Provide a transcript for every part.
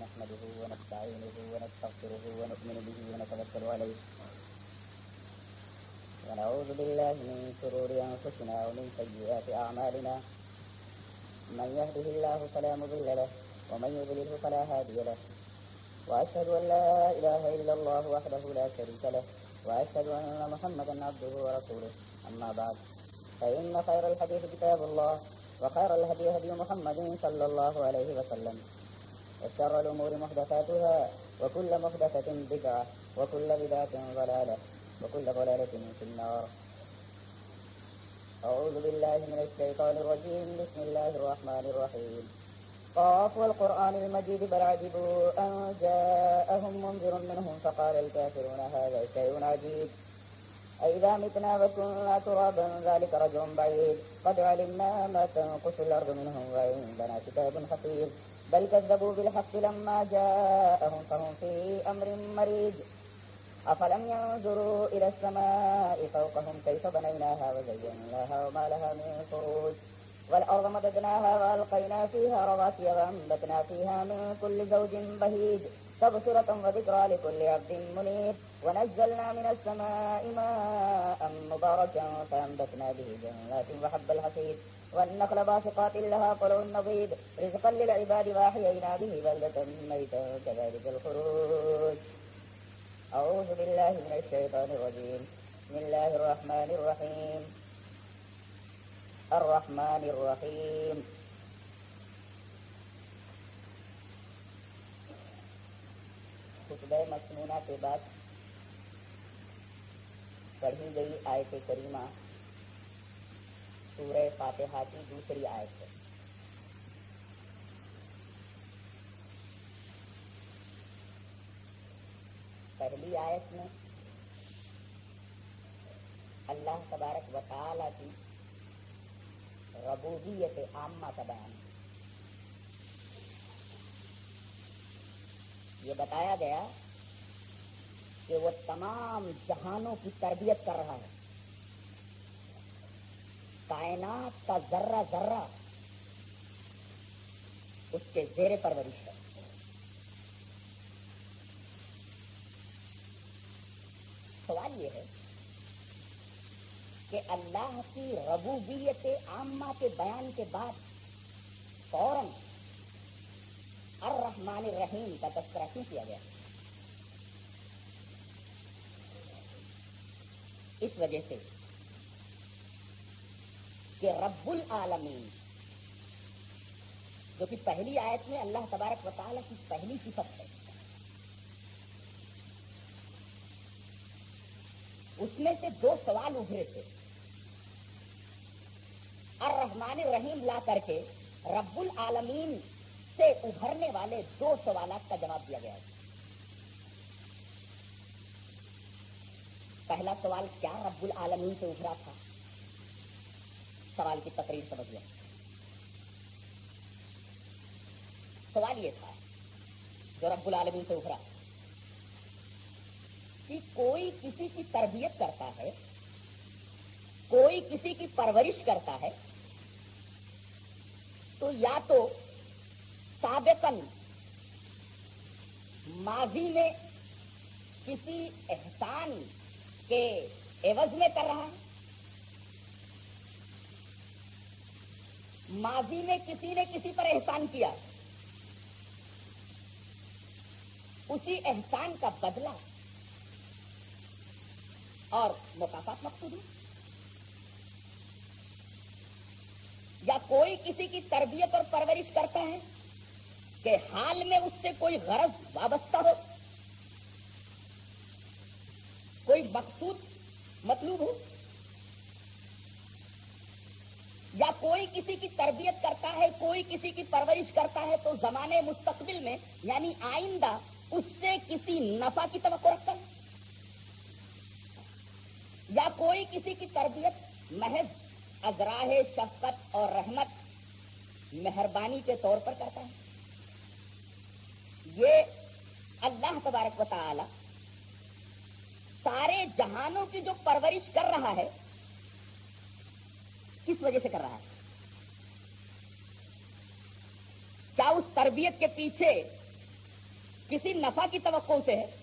نحمده ونستعينه ونستغفره ونؤمن به ونتوكل عليه ونعوذ بالله من شرور أنفسنا ومن سيئات أعمالنا من يهده الله فلا مضل له ومن يضلله فلا هادي له وأشهد أن لا إله إلا الله وحده لا شريك له وأشهد أن محمدا عبده ورسوله أما بعد فإن خير الحديث كتاب الله وخير الهدي هدي محمد صلى الله عليه وسلم وشر الأمور محدثاتها وكل محدثة بدعة وكل بدعة ضلالة وكل ضلالة في النار. أعوذ بالله من الشيطان الرجيم. بسم الله الرحمن الرحيم. قاف والقرآن المجيد بل عجبوا أن جاءهم منذر منهم فقال الكافرون هذا شيء عجيب أئذا متنا وكنا ترابا ذلك رجع بعيد قد علمنا ما تنقص الأرض منهم وعندنا كتاب حفيظ بل كذبوا بالحق لما جاءهم فهم في أمر مريج أفلم ينظروا إلى السماء فوقهم كيف بنيناها وزيناها وما لها من فروج والأرض مددناها وألقينا فيها رواسي وأنبتنا فيها من كل زوج بهيج تبصرة وذكرى لكل عبد منيب ونزلنا من السماء ماء مباركا فأنبتنا به جنات وحب الحصيد والنخل باسقات لها طلع نضيد رزقا للعباد وأحيينا به بلدة ميتا كذلك الخروج. أعوذ بالله من الشيطان الرجيم. بسم الله الرحمن الرحيم. الرحمن الرحيم. خطبہ مسنونہ کے بعد پڑھی گئی آیت کریمہ سورہ فاتحہ کی دوسری آیت ہے. پہلی آیت میں اللہ تبارک و تعالی کی ربوبیت عامہ کا بیان ہے. یہ بتایا گیا کہ وہ تمام جہانوں کی تربیت کر رہا ہے. کائنات کا ذرہ ذرہ اس کے زیر پرورش ہے. سوال یہ ہے کہ اللہ کی ربوبیت عامہ کے بیان کے بعد فوراً الرحمن الرحیم کا تذکرہ کیوں کیا گیا؟ اس وجہ سے کہ رب العالمین جو کہ پہلی آیت میں اللہ تبارک و تعالیٰ کی پہلی صفت ہے، اس میں سے دو سوال ابھرے تھے. الرحمن الرحیم لا کر کے رب العالمین سے ابھرنے والے دو سوالات کا جواب دیا گیا ہے. پہلا سوال کیا رب العالمین سے ابھرا تھا؟ سوال کی تقریر سمجھ لیں. سوال یہ تھا جو رب العالمین سے ابھرا کہ کوئی کسی کی تربیت کرتا ہے، کوئی کسی کی پرورش کرتا ہے، تو یا تو سابقاً ماضی میں کسی احسان کے عوض میں کر رہا ہے، ماضی میں کسی نے کسی پر احسان کیا، اسی احسان کا بدلہ اور مکافات مقصود ہے، یا کوئی کسی کی تربیت اور پرورش کرتا ہے کہ حال میں اس سے کوئی غرض وابستہ ہو، کوئی مقصود مطلوب ہو، یا کوئی کسی کی تربیت کرتا ہے، کوئی کسی کی پرورش کرتا ہے تو زمانے مستقبل میں یعنی آئندہ اس سے کسی نفع کی توقع رکھتا ہے، یا کوئی کسی کی تربیت محض ازراہ شفقت اور رحمت مہربانی کے طور پر کرتا ہے. یہ اللہ تبارک و تعالی سارے جہانوں کی جو پرورش کر رہا ہے کس وجہ سے کر رہا ہے؟ کیا اس تربیت کے پیچھے کسی نفع کی توقع سے ہے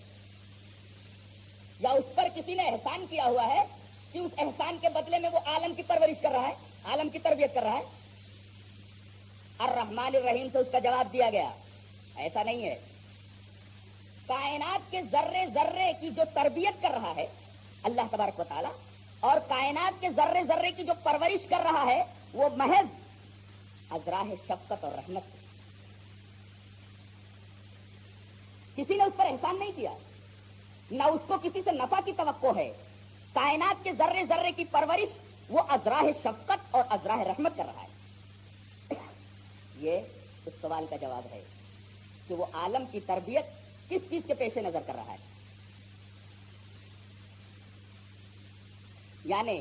یا اس پر کسی نے احسان کیا ہوا ہے کہ اس احسان کے بدلے میں وہ عالم کی پرورش کر رہا ہے, عالم کی تربیت کر رہا ہے. الرحمن الرحیم سے اس کا جواب دیا گیا ایسا نہیں ہے. کائنات کے ذرے ذرے کی جو تربیت کر رہا ہے اللہ تبارک و تعالی, اور کائنات کے ذرے ذرے کی جو پرورش کر رہا ہے وہ محض ازراہ شفقت اور رحمت. کسی نے اس پر احسان نہیں کیا, نہ اس کو کسی سے نفع کی توقع ہے. کائنات کے ذرے ذرے کی پرورش وہ ازراہ شفقت اور ازراہ رحمت کر رہا ہے. یہ اس سوال کا جواب ہے کہ وہ عالم کی تربیت کس چیز کے پیش نظر کر رہا ہے. یعنی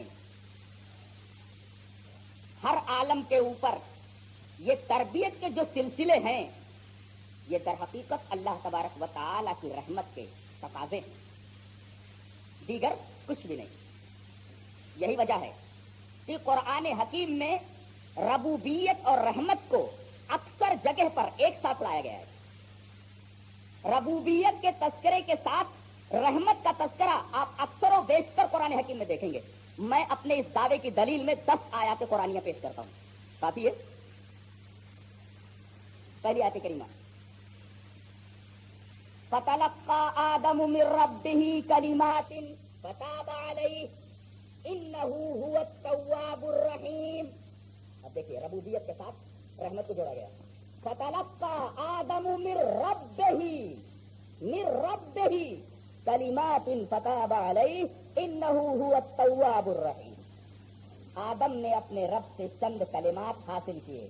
ہر عالم کے اوپر یہ تربیت کے جو سلسلے ہیں یہ در حقیقت اللہ تبارک و تعالی کی رحمت کے تقاضے ہیں, دیگر کچھ بھی نہیں. یہی وجہ ہے کہ قرآن حکیم میں ربوبیت اور رحمت کو اکثر جگہ پر ایک ساتھ لایا گیا ہے. ربوبیت کے تذکرے کے ساتھ رحمت کا تذکرہ آپ اکثر و بیشتر قرآن حکیم میں دیکھیں گے. میں اپنے اس دعوے کی دلیل میں 10 آیات قرآنیہ پیش کرتا ہوں, کافی ہے. پہلی آیت کریمہ فَتَلَقَّى آدَمُ مِن رَّبِّهِ كَلِمَاتٍ فَتَابَ عَلَيْهِ إِنَّهُ هُوَ التَّوَّابُ الرَّحِيمُ. اب دیکھیے ربوبیت کے ساتھ رحمت کو جوڑا گیا. فَتَلَقَّى آدَمُ مِن رَّبِّهِ كَلِمَاتٍ فَتَابَ عَلَيْهِ إِنَّهُ هُوَ التَّوَّابُ الرَّحِيمُ. آدم نے اپنے رب سے چند کلمات حاصل کیے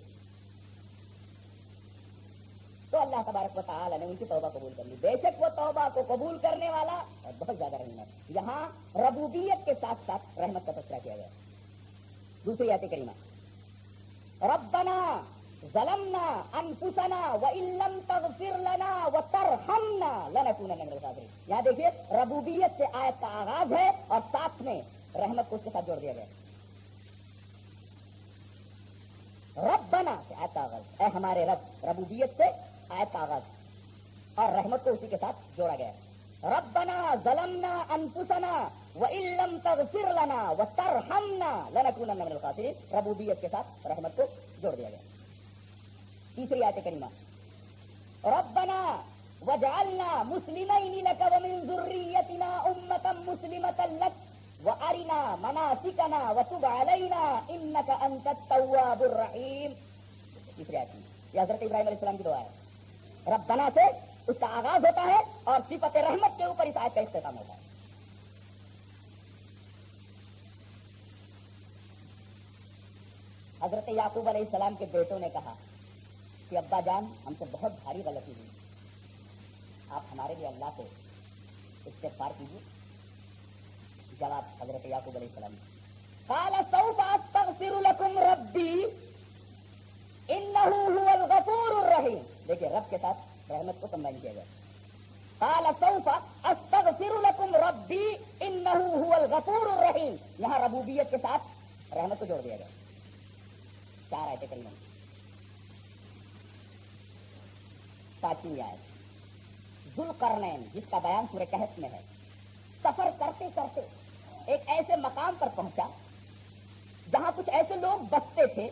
تو اللہ تبارک و تعالی نے ان کی توبہ قبول کر لی. بے شک وہ توبہ کو قبول کرنے والا اور بہت زیادہ رحیم ہے. یہاں ربوبیت کے ساتھ ساتھ رحمت کا تذکرہ کیا گیا. دوسری آیت کریمہ ربنا ظلمنا انفسنا وان لم تغفر لنا وترحمنا لنكونن من الخاسرین. یہاں دیکھیے ربوبیت سے آیت کا آغاز ہے اور ساتھ میں رحمت کو اس کے ساتھ جوڑ دیا گیا. ربنا سے آیت کا آغاز, اے ہمارے رب, ربوبیت سے آیت کا آغاز اور رحمت کو اسی کے ساتھ جوڑا گیا. ربنا ظلمنا انفسنا وان لم تغفر لنا وترحمنا لنكونن من الخاسرین. ربوبیت کے ساتھ رحمت کو جوڑ دیا گیا. تیسری آیت کریمہ ربنا وجعلنا مسلمین لک ومن ذریتنا امة مسلمة لک وارنا مناسکنا وتب علینا انک انت التواب الرحیم. تیسری آیت یہ حضرت ابراہیم علیہ السلام کی دعا ہے. ربنا سے اس کا آغاز ہوتا ہے اور صفت رحمت کے اوپر اس آیت کا اختتام ہوتا ہے. حضرت یعقوب علیہ السلام کے بیٹوں نے کہا کہ ابا جان ہم سے بہت بھاری غلطی ہوئی, آپ ہمارے لیے اللہ سے استغفار کیجیے. جواب حضرت یعقوب علیہ السلام قال سوف استغفر لكم ربی انه هو الغفور الرحیم. دیکھیے رب کے ساتھ رحمت کو کمبائن کیا گیا. قال سوف استغفر لكم ربی انه هو الغفور الرحیم. یہاں ربوبیت کے ساتھ رحمت کو جوڑ دیا گیا. 4 آیتیں کریمہ. پانچویں آیت ذوالقرنین جس کا بیان سورہ کہف میں ہے. سفر کرتے کرتے ایک ایسے مقام پر پہنچا جہاں کچھ ایسے لوگ بستے تھے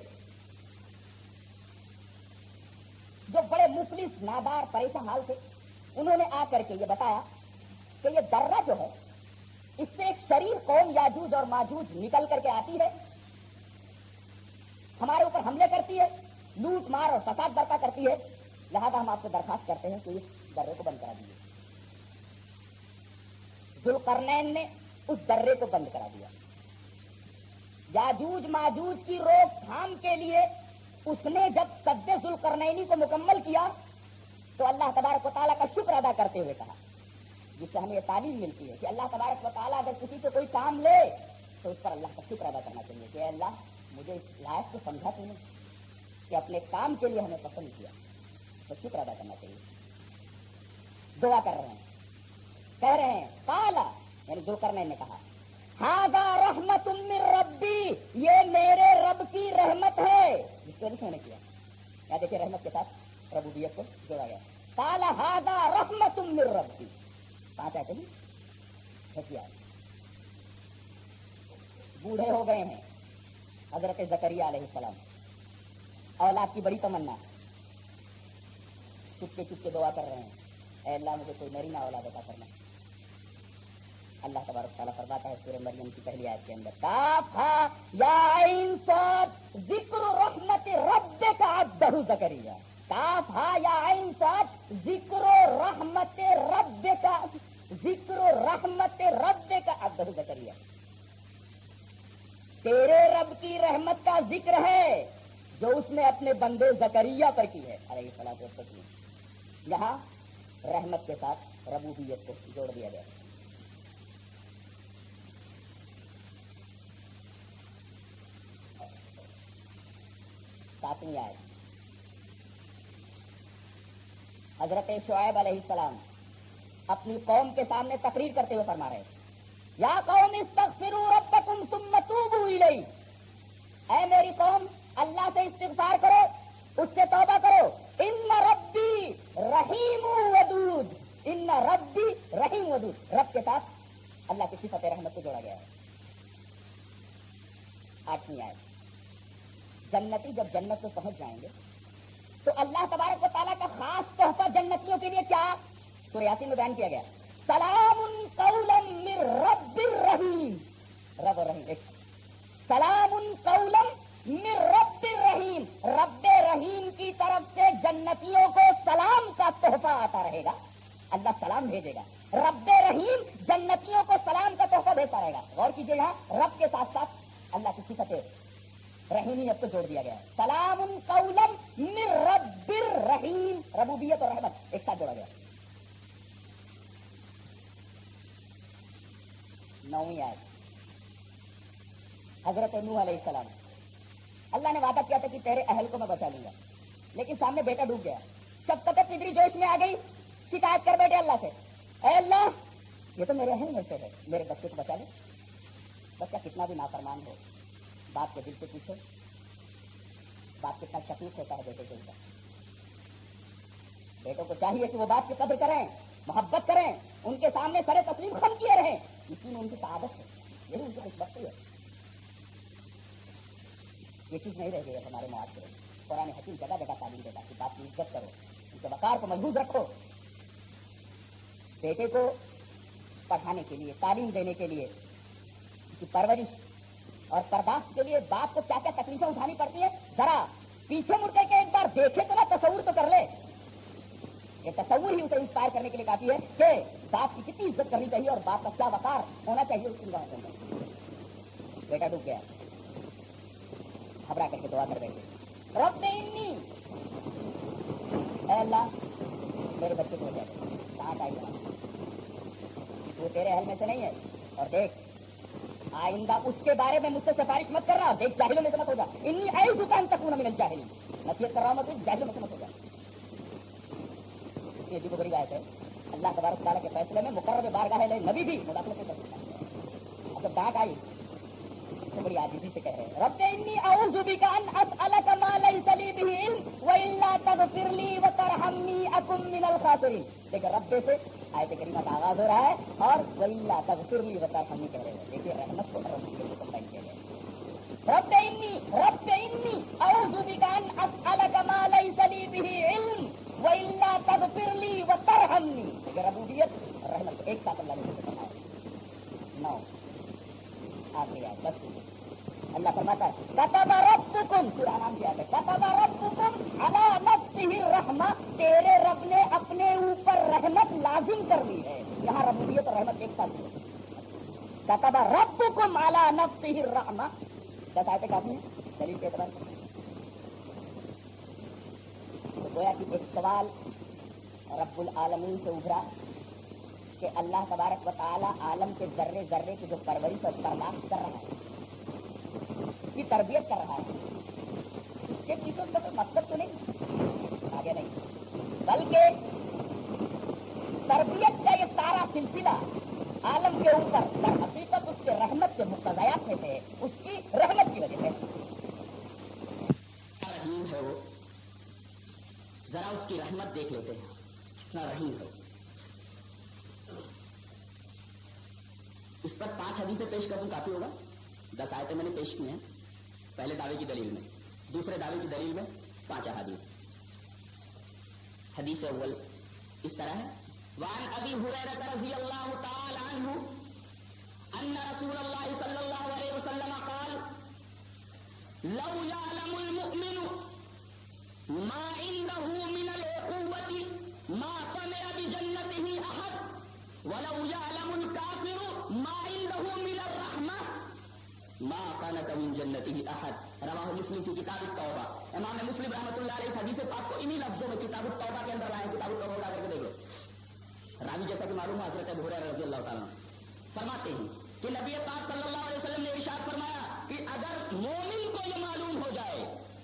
جو بڑے مفلس نادار پریشان حال تھے. انہوں نے آ کر کے یہ بتایا کہ یہ درہ جو ہے اس سے ایک شریر قوم یاجوج اور ماجوج نکل کر کے آتی ہے, ہمارے اوپر حملے کرتی ہے, لوٹ مار اور فساد برپا کرتی ہے. لہذا ہم آپ سے درخواست کرتے ہیں کہ اس درے کو بند کرا دیجیے. ذوالقرنین نے اس درے کو بند کرا دیا. یاجوج ماجوج کی روک تھام کے لیے اس نے جب سد ذوالقرنینی کو مکمل کیا تو اللہ تبارک و تعالیٰ کا شکر ادا کرتے ہوئے کہا, جس سے ہمیں یہ تعلیم ملتی ہے کہ اللہ تبارک و تعالیٰ اگر کسی سے کوئی کام لے تو اس پر اللہ کا شکر ادا کرنا چاہیے کہ اے اللہ مجھے اس لائق کو سمجھا تو نہیں کہ اپنے کام کے لیے ہمیں پسند کیا, تو شکر ادا کرنا چاہیے. دعا کر رہے ہیں, کہہ رہے ہیں قالا یعنی ذوالقرنین نے کہا ھذا رحمت من ربی, یہ میرے رب کی رحمت ہے, جس کو نہیں کیا. یہاں دیکھیے رحمت کے ساتھ ربوبیت کو جوڑا گیا. قال ھذا رحمۃ من ربی. 5 آیتیں ہیں. بوڑھے ہو گئے ہیں حضرت زکریا علیہ السلام, اولاد کی بڑی تمنا, چپکے چپکے دعا کر رہے ہیں, اے اللہ مجھے کوئی نرینہ اولاد عطا کرنا. اللہ تبارک تعالیٰ فرماتا ہے سورہ مریم کی پہلی آیت کے اندر, کاف ہا یا عین صاد ذکر رحمت ربک عبدہ زکریا. کاف ہا یا عین صاد ذکر رحمت ربک, ذکر رحمت ربک عبدہ زکریا. تیرے رب کی رحمت کا ذکر ہے جو اس نے اپنے بندے زکریا پر کی ہے علیہ الصلوۃ والتسلیم. یہاں رحمت کے ساتھ ربوبیت کو جوڑ دیا گیا. ساتویں آیت, حضرت شعیب علیہ السلام اپنی قوم کے سامنے تقریر کرتے ہوئے فرما رہے, یا قوم استغفروا ربکم ثم توبوا الیہ. اے میری قوم اللہ سے استغفار کرو, اس سے توبہ کرو. ان ربی رحیم ودود, ان ربی رحیم ودود. رب کے ساتھ اللہ کی صفت رحمت کو جوڑا گیا ہے. 8ویں آیت, جنتی جب جنت میں پہنچ جائیں گے تو اللہ تبارک و تعالیٰ کا خاص تحفہ جنتیوں کے لیے کیا, سورہ یاسین میں بیان کیا گیا, سلام قولا من رب الرحیم. رب الرحیم, سلام قولا من رب الرحیم. رب رحیم کی طرف سے جنتیوں کو سلام کا تحفہ آتا رہے گا. اللہ سلام بھیجے گا, رب رحیم جنتیوں کو سلام کا تحفہ بھیجتا رہے گا. غور کیجیے, یہاں رب کے ساتھ ساتھ اللہ کی صفت رحیمیت کو جوڑ دیا گیا ہے. سلام قولا من رب الرحیم, ربوبیت اور رحمت ایک ساتھ جوڑا گیا. 9ویں آیت, حضرت نوح علیہ السلام, اللہ نے وعدہ کیا تھا کہ تیرے اہل کو میں بچا لوں گا, لیکن سامنے بیٹا ڈوب گیا. شفقت قدری جوش میں آ گئی, شکایت کر بیٹھے اللہ سے, اے اللہ یہ تو میرے اہل میں سے ہے, میرے بچے کو بچا لے. بچہ کتنا بھی نافرمان ہو, باپ کے دل سے پوچھو, باپ کتنا شفیق ہوتا ہے بیٹے کے اوپر. بیٹوں کو چاہیے کہ وہ باپ کی قدر کریں, محبت کریں, ان کے سامنے سر تسلیم خم کیے رہیں. اسی میں ان کی سعادت ہے, یہی ان کی خوشبختی ہے. یہ چیز نہیں رہ گئی ہے ہمارے معاشرے میں. قرآن حکیم جگہ جگہ تعلیم دیتا کہ باپ کی عزت کرو, ان کے وقار کو محفوظ رکھو. بیٹے کو پڑھانے کے لیے, تعلیم دینے کے لیے, اس کی پرورش اور پرداشت کے لیے باپ کو کیا کیا تکلیفیں اٹھانی پڑتی ہے, ذرا پیچھے مڑ کر کے ایک بار دیکھے تو نا, تصور تو کر لے. یہ تصور ہی اسے انسپائر کرنے کے لیے کافی ہے کہ باپ کی کتنی عزت کرنی چاہیے اور باپ کا کیا وقار ہونا چاہیے اس کی نگاہوں کے اندر. بیٹا ڈوب گیا, گھبرا کر کے دعا کر بیٹھے, رب انی, اے اللہ میرے بچے کو ہو جائے. کہاں آئی جانا, وہ تیرے اہل میں سے نہیں ہے. اور دیکھ آئندہ اس کے بارے میں مجھ سے سفارش مت کر رہا, دیکھ جاہلوں میں سے مت ہو جا. انی اعوذ بک ان تکون من الجاہلین, نصیحت کر رہا ہوں میں تجھے, جاہلوں میں سے مت ہو جا. یہ عجیب و غریب آیت ہے. اللہ تبارک تعالیٰ کے فیصلے میں مقرر بارگاہ نبی بھی مداخلت نہیں کر سکتا. اب جب ڈانٹ آئی تو بڑی عاجزی سے کہہ رہے ہیں, رب انی اعوذ بک ان اسألک ما لیس لی بہ علم والا تغفر لی وترحمنی اکن من الخاسرین. دیکھیں رب سے آیت کریمہ کا آغاز ہو رہا ہے اور والا تغفر لی وترحمنی کہہ رہے ہیں. دیکھیے رحمت کو رب کے کمبائن کیا گیا. رب انی اعوذ بک ان اسألک ما لیس لی بہ علم والا تغفر لی وترحمنی. دیکھیں ربوبیت رحمت ایک ساتھ اللہ نے فرمایا. 9 آخری آیت 10. اللہ فرماتا ہے کتب ربکم, سورہ نام کیا ہے, کتب ربکم علی نفسہ الرحمہ, تیرے رب نے اپنے اوپر رحمت لازم کر لی ہے. یہاں ربوبیت اور رحمت ایک ساتھ ہے. کتب ربکم علی نفسہ الرحمہ. 10 آیتیں کافی ہیں دلیل کے اعتبار سے. تو گویا کہ ایک سوال رب العالمین سے ابھرا کہ اللہ تبارک و تعالی عالم کے ذرے ذرے کی جو پرورش اور برداشت کر رہا ہے, اس کی تربیت کر رہا ہے, اس کے پیچھے اس کا کوئی مقصد تو نہیں, آگے نہیں, بلکہ تربیت کا یہ سارا سلسلہ عالم کے اوپر در حقیقت اس کے رحمت کے مقتضیات میں سے, اس کی رحمت کی وجہ سے. رحیم ہے وہ, ذرا اس کی رحمت دیکھ لیتے ہیں. اتنا رحیم ہو. اس پر 5 حدیثیں پیش کر دوں کافی ہوگا. 10 آیتیں میں نے پیش کی ہیں پہلے دعوے کی دلیل میں. دوسرے دعوے کی دلیل میں 5 احادیث. حدیث اول اس طرح ہے: وعن ابی ہریرہ رضی اللہ تعالی عنہ ان رسول اللہ صلی اللہ علیہ وسلم قال لو يعلم المؤمن ما عنده من العقوبة ما طمع بجنته احد ولو يعلم الكافر ما عنده من الرحمة ما قنط من جنته احد. رواہ مسلم کی کتاب التوبہ. امام مسلم رحمۃ اللہ علیہ اس حدیث پاک کو انہی لفظوں میں کتاب التوبہ کے اندر لائے. کتاب التوبہ اٹھا کر کے دیکھ لو. راوی جیسا کہ معلوم ہے حضرت ابو ہریرہ رضی اللہ تعالیٰ فرماتے ہیں کہ نبی پاک صلی اللہ علیہ وسلم نے ارشاد فرمایا کہ اگر مومن کو یہ معلوم ہو جائے،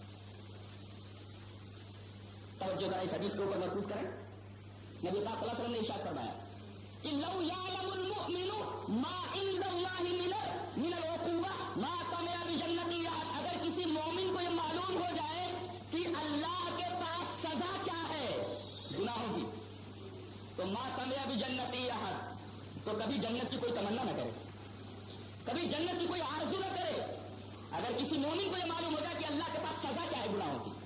توجہ ذرا اس حدیث کے اوپر مرکوز کریں. نبی پاک صلی اللہ علیہ وسلم نے ارشاد فرمایا کہ لو یعلم المؤمن ما عند اللہ من العقوبہ ما طمع بجنتی احد. اگر کسی مومن کو یہ معلوم ہو جائے کہ اللہ کے پاس سزا کیا ہے گناہوں کی، تو ما طمع بجنتی احد، تو کبھی جنت کی کوئی تمنا نہ کرے، کبھی جنت کی کوئی آرزو نہ کرے. اگر کسی مومن کو یہ معلوم ہو جائے کہ اللہ کے پاس سزا کیا ہے گناہوں کی.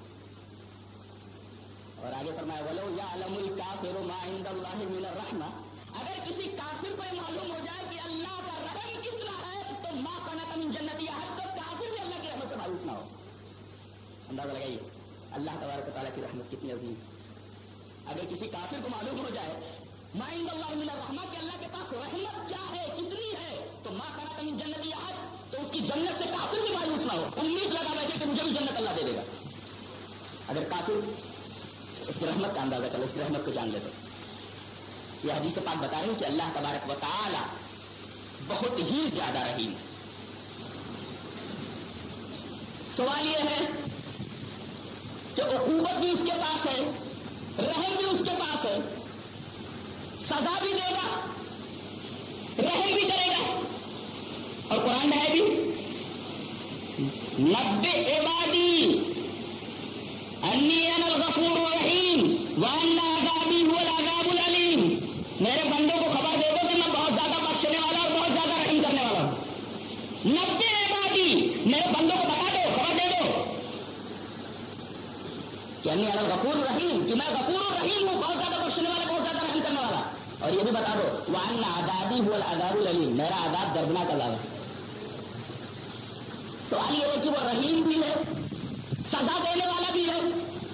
اور آگے فرمایا وَلَوْ يَعْلَمُ الْكَافِرُ مَا عِندَ اللَّهِ مِنَ الرَّحْمَةِ. اگر کسی کافر کو یہ معلوم ہو جائے کہ اللہ کا رحم کتنا ہے تو مَا قَنَطَ مِن جَنَّتِ أَحَدٌ، تو کافر بھی اللہ کی رحمت سے مایوس نہ ہو. اندازہ لگائیے اللہ تبارک و تعالیٰ کی رحمت کتنی عظیم. اگر کسی کافر کو معلوم ہو جائے مَا عِندَ اللَّهِ مِنَ الرَّحْمَةِ کہ اللہ کے پاس رحمت کیا ہے کتنی ہے، تو مَا قَنَطَ مِن جَنَّتِ أَحَدٌ، تو اس کی جنت سے کافر بھی مایوس نہ ہو، امید لگا بیٹھے کہ مجھے بھی جنت اللہ دے دے گا. اگر کافر اس کی رحمت کا اندازہ کرو، اس کی رحمت کو جان لے تو یہ حدیث پاک بتا رہے ہیں کہ اللہ تبارک و تعالی بہت ہی زیادہ رحیم. سوال یہ ہے کہ عقوبت بھی اس کے پاس ہے، رحم بھی اس کے پاس ہے، سزا بھی دے گا، رحم بھی کرے گا. اور قرآن میں ہے بھی نبئ عبادی انی انا الغفور الرحیم وان عذابی هو العذاب العلیم. میرے بندوں کو خبر دے دو کہ میں بہت زیادہ بخشنے والا اور بہت زیادہ رحم کرنے والا ہوں. نبئ عبادی، میرے بندوں کو بتا دو، خبر دے دو کہ انی انا الغفور الرحیم، کہ میں غفور الرحیم ہوں، بہت زیادہ بخشنے والا، بہت زیادہ رحم کرنے والا. اور یہ بھی بتا دو وان عذابی هو العذاب العلیم، میرا عذاب دردناک عذاب ہے. سوال یہ ہے کہ وہ رحیم بھی ہے، سزا دینے والا بھی ہے.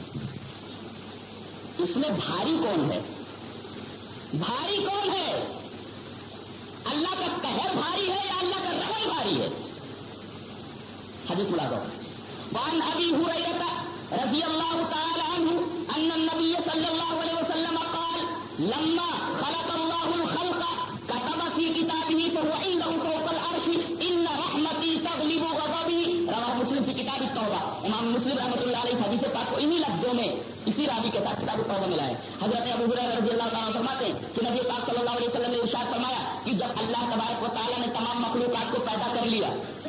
اس میں بھاری کون ہے؟ بھاری کون ہے؟ اللہ کا قہر بھاری ہے یا اللہ کا رحم بھاری ہے؟ حدیث ملاحظہ. وعن ابی ہریرہ رضی اللہ تعالی عنہ ان النبی صلی اللہ علیہ وسلم قال لما خلق اللہ الخلق كتب في كتابه فهو عنده فوق العرش ان رحمتي تغلب غضبي. رواہ مسلم فی کتاب التوبہ. امام مسلم رحمۃ اللہ علیہ حدیث پاک کو انہی لفظوں میں اسی راوی کے ساتھ کتاب التوبہ میں لائے. حضرت ابو ہریرہ رضی اللہ تعالیٰ فرماتے ہیں کہ نبی پاک صلی اللہ علیہ وسلم نے ارشاد فرمایا کہ جب اللہ تبارک و تعالیٰ نے تمام مخلوقات کو پیدا کر لیا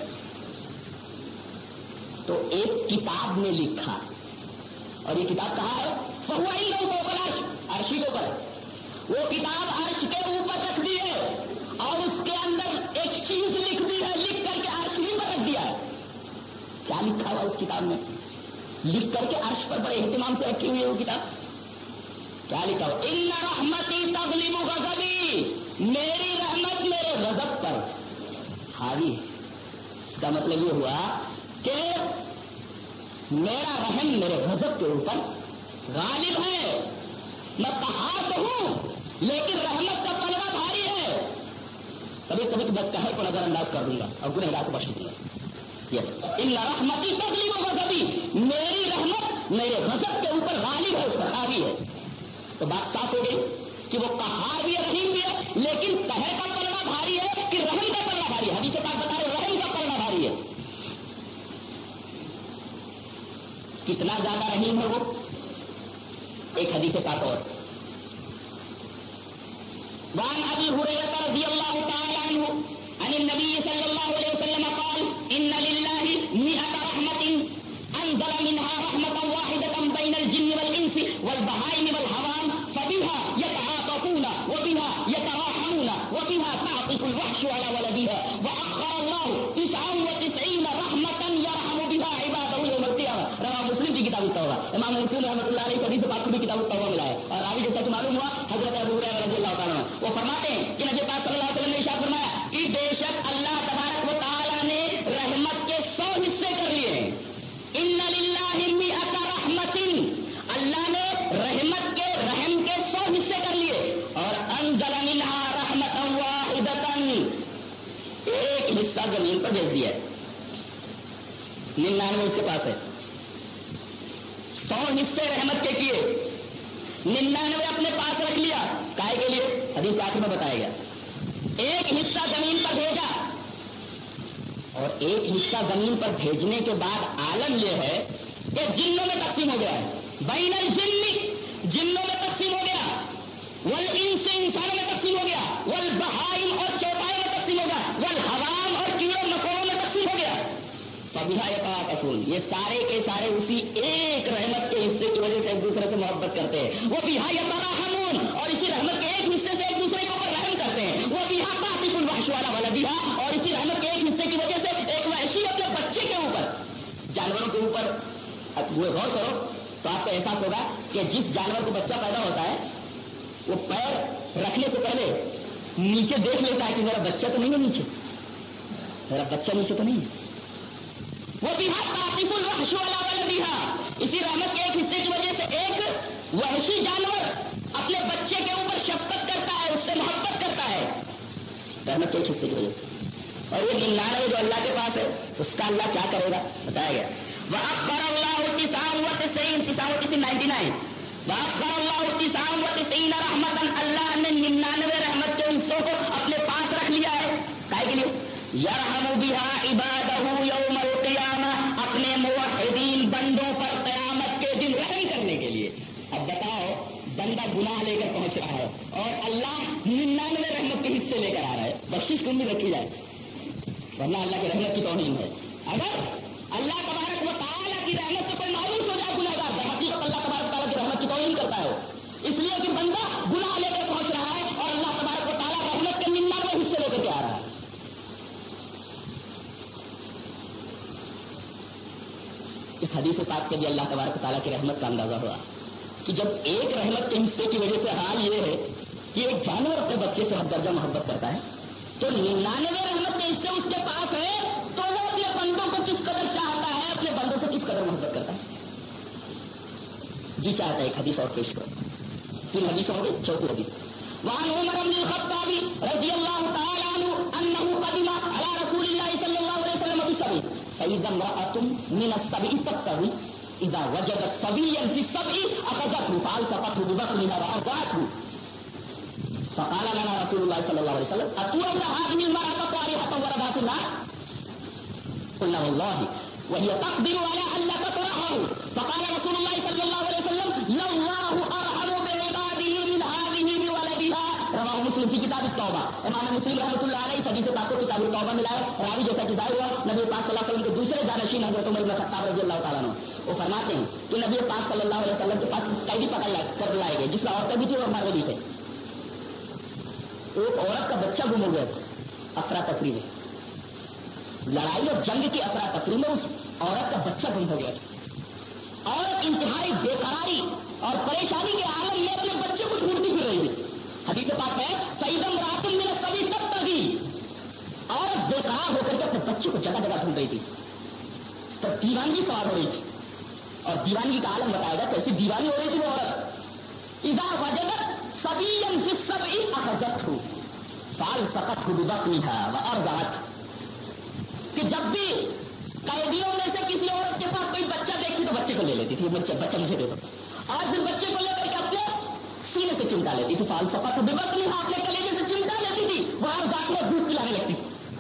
تو ایک کتاب میں لکھا، اور یہ کتاب کہاں ہے؟ فهو عنده فوق العرش، عرشی کے اوپر. وہ کتاب عرش کے اوپر رکھ دی ہے اور اس کے اندر ایک چیز لکھ دی ہے، لکھ کر کے عرش ہی پر رکھ دیا ہے. کیا لکھا ہوا اس کتاب میں؟ لکھ کر کے عرش پر بڑے اہتمام سے رکھی ہوئی ہے وہ کتاب. کیا لکھا ہوا؟ ان رحمتی تغلب غضبی، میری رحمت میرے غضب پر حاوی. اس کا مطلب یہ ہوا کہ میرا رحم میرے غضب کے اوپر غالب ہے. میں قہار تو ہوں لیکن رحمت کا پلڑا بھاری ہے. کبھی کبھی تو میں قہر کو نظر انداز کر دوں گا اور گنہگار کو بخش دوں گا. ان رحمتی تغلب غضبی، میری رحمت میرے غضب کے اوپر غالب ہے، اس پر حاوی ہے. تو بات صاف ہو گئی کہ وہ قہار بھی ہے، رحیم بھی ہے، لیکن قہر کا پلڑا بھاری ہے کہ رحم کا پلڑا بھاری ہے؟ حدیث پاک بتا رہے رحم کا پلڑا بھاری ہے. کتنا زیادہ رحیم ہے وہ؟ ایک حدیث پاک اور. وعن ابی ہریرہ رضی اللہ تعالی عنہ عن النبی صلی اللہ علیہ وسلم قال ان للہ مئة رحمة انزل منها رحمة واحدة بین الجن والانس والبہائم والحوام فبها الوحش على ولدها وأخر الله 99 رحمة يرحم بها عباده يوم القيامة. رواه مسلم کی کتاب التوبہ. امام مسلم رحمۃ اللہ علیہ حدیث پاک کی کتاب التوبہ ملا ہے. اور ابھی جیسا کہ معلوم ہوا حضرت ابو ہریرہ رضی اللہ تعالیٰ عنہ وہ فرماتے ہیں کہ نبی پاک صلی اللہ علیہ وسلم نے ارشاد فرمایا کہ بے شک اللہ تبارک و تعالیٰ نے رحمت کے 100 حصے کر لیے ہیں. ان للہ مئۃ رحمۃ، اللہ نے رحمت کے رحم کے 100 حصے کر لیے. اور انزل منها رحمۃ واحدۃ، ایک حصہ زمین پر بھیج دیا ہے. 99 اس کے پاس ہے. 100 حصے رحمت کے کیے، 99 اپنے پاس رکھ لیا. کائے کے لیے؟ حدیث کے آخر میں بتایا گیا. ایک حصہ زمین پر بھیجا، اور ایک حصہ زمین پر بھیجنے کے بعد عالم یہ ہے کہ جنوں میں تقسیم ہو گیا ہے. بین الجن، جنوں میں تقسیم ہو گیا، والانس، انسانوں میں تقسیم ہو گیا، والبہائم اور چوپائے میں تقسیم ہو گیا، والحوام اور کیڑوں مکوڑوں میں تقسیم ہو گیا. فبہا یتعاطفون، یہ سارے کے سارے اسی ایک رحمت کے حصے کی وجہ سے ایک دوسرے سے محبت کرتے ہیں. وہ بہا یتراحمون، اور اسی رحمت کے ایک حصے سے ایک دوسرے کے اوپر رحم کرتے ہیں. وہ بہا تعطف الوحش علی ولدها، اور اسی رحمت کے ایک حصے کی وجہ سے ایک وحشی اپنے بچے کے اوپر، جانوروں کے اوپر وہ غور کرو تو آپ کو احساس ہوگا کہ جس جانور کو بچہ پیدا ہوتا ہے وہ پیر رکھنے سے پہلے نیچے دیکھ لیتا ہے کہ میرا بچہ تو نہیں ہے نیچے، میرا بچہ نیچے تو نہیں ہے. وہ بہا تعطف الوحش علی ولدها، اسی رحمت کے ایک حصے کی وجہ سے ایک وحشی جانور اپنے بچے کے اوپر شفقت کرتا ہے، اس سے محبت کرتا ہے، رحمت کے ایک حصے کی وجہ سے. اور یہ 99 جو اللہ کے پاس ہے اس کا اللہ کیا کرے گا بتایا گیا. وَأَخَّرَ اللَّهُ 99 وَأَخَّرَ اللَّهُ 99 رحمتاً، اللہ نے 99 رحمت کے حصوں کو اپنے پاس رکھ لیا ہے. کائے کے لیے؟ یرحم بها عبادہ یوم القیامہ، اپنے موحدین بندوں پر قیامت کے دن رحم کرنے کے لیے. اب بتاؤ، بندہ گناہ لے کر پہنچ رہا ہے اور اللہ 99 رحمت کے حصے لے کر آ رہا ہے. بخشش کو بھی رکھی جائے، ورنہ اللہ کی رحمت کی توہین ہے. اگر اللہ تبارک و تعالیٰ کی رحمت سے کوئی مایوس ہو جائے گنہگار، حقیقت اللہ تبارک و تعالیٰ کی رحمت کی توہین کرتا ہے. اس لیے کہ بندہ گناہ لے کر پہنچ رہا ہے اور اللہ تبارک و تعالیٰ رحمت کے 99 حصے لے کر کے آ رہا ہے. اس حدیث پاک سے بھی اللہ تبارک و تعالیٰ کی رحمت کا اندازہ ہوا کہ جب ایک رحمت کے حصے کی وجہ سے حال یہ ہے کہ ایک جانور اپنے بچے سے حد درجہ محبت کرتا ہے، تو 99 رحمت کے حصے اس کے پاس ہے تو وہ اپنے بندوں کو کس قدر چاہتا ہے، اپنے بندوں سے کس قدر محبت کرتا ہے. جی چاہتا ہے. ایک حدیث اور پیش کرو، 3 حدیث ہوں گے، 4 حدیث. وعن عمر بن الخطاب رضی اللہ تعالی عنہ انه قدم على رسول الله صلی اللہ علیہ وسلم بالسبع فاذا امرأة من السبع تبتغي اذا وجدت صبيا في السبع اخذته فالصقته ببطنها وارضعته فقال لنا رسول الله صلى الله عليه وسلم اترون هذه المرأة طارحة ولدها في النار؟ قلنا والله وهي تقدر على الا تطرحه. فقال رسول الله صلى الله عليه وسلم لله ارحم بعباده من هذه بولدها. رواه مسلم فی کتاب التوبہ. امام مسلم رحمۃ اللہ علیہ اس حدیث پاک کو کتاب التوبہ ملا ہے. راوی جیسا کہ ظاہر ہوا نبی پاک صلی اللہ علیہ وسلم کے دوسرے جانشین حضرت عمر بن الخطاب رضی اللہ تعالیٰ عنہ وہ فرماتے ہیں کہ نبی پاک صلی اللہ علیہ وسلم کے پاس قیدی پکڑ کر لائے گئے جس میں عورتیں بھی تھی اور مرد بھی تھے. ایک عورت کا بچہ گم ہو گیا افراتفری میں، لڑائی اور جنگ کی افراتفری میں اس عورت کا بچہ گم ہو گیا. عورت انتہائی بےقراری اور پریشانی کے عالم میں اپنے بچے کو ڈھونڈتی پھر رہی تھی. حدیث پاک ہے فَإِذَا امْرَأَةٌ مِّنَ السَّبْعِ تَبْتَغِي، عورت بےقرار ہو کر کے اپنے بچے کو جگہ جگہ ڈھونڈ رہی تھی. اس پر دیوانگی سوار ہو رہی تھی اور دیوانگی کا عالم بتایا گا کیسی دیوانی ہو رہی تھی وہ عورت. اذا وجدت صبيا في السبع اخذته فالصقته ببطنها وارضعته، کہ جب بھی قیدیوں میں سے کسی عورت کے پاس کوئی بچہ دیکھتی تو بچے کو لے لیتی تھی، بچہ مجھے دے دو، اور پھر بچے کو لے کر کے اپنے سینے سے چمٹا لیتی تھی. فالصقته ببطنها، اپنے کلیجے سے چمٹا لیتی تھی، وارضعته دودھ پلانے لگتی.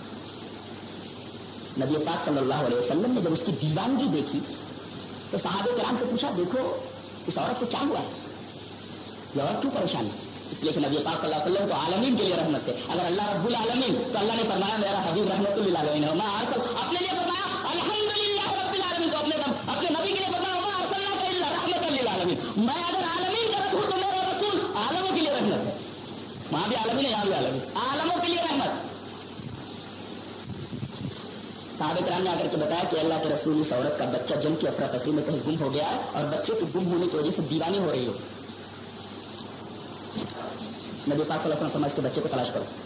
نبی پاک صلی اللہ علیہ وسلم نے جب اس کی دیوانگی دیکھی تو صحابہ کرام سے پوچھا دیکھو اس عورت کو کیا ہوا ہے، یہ عورت کیوں پریشان ہے؟ اس لیے کہ نبی پاک صلی اللہ علیہ وسلم تو عالمین کے لیے رحمت ہے. اگر اللہ رب العالمین تو اللہ نے فرمایا میرا حبیب رحمت للعالمین ہے. وما ارسل، اپنے لیے فرمایا الحمدللہ رب العالمین، تو اپنے نبی کے لیے فرمایا وما ارسلناک الا رحمت للعالمین. میں اگر عالمین کا رسول تو میرا رسول عالموں کے لیے رحمت ہے. وہاں بھی عالمین ہے، یہاں بھی عالمین، عالموں کے لیے رحمت. صحابہ کرام نے آकर کے بتایا کہ اللہ کے رسول اس عورت کا بچہ جنگ کی افراتفری میں کہیں گم ہو گیا ہے اور بچے کے گم ہونے کی وجہ سے دیوانی ہو رہی ہو. نبی پاک صلی اللہ علیہ وسلم فرمایا اس کے بچے کو تلاش کرو.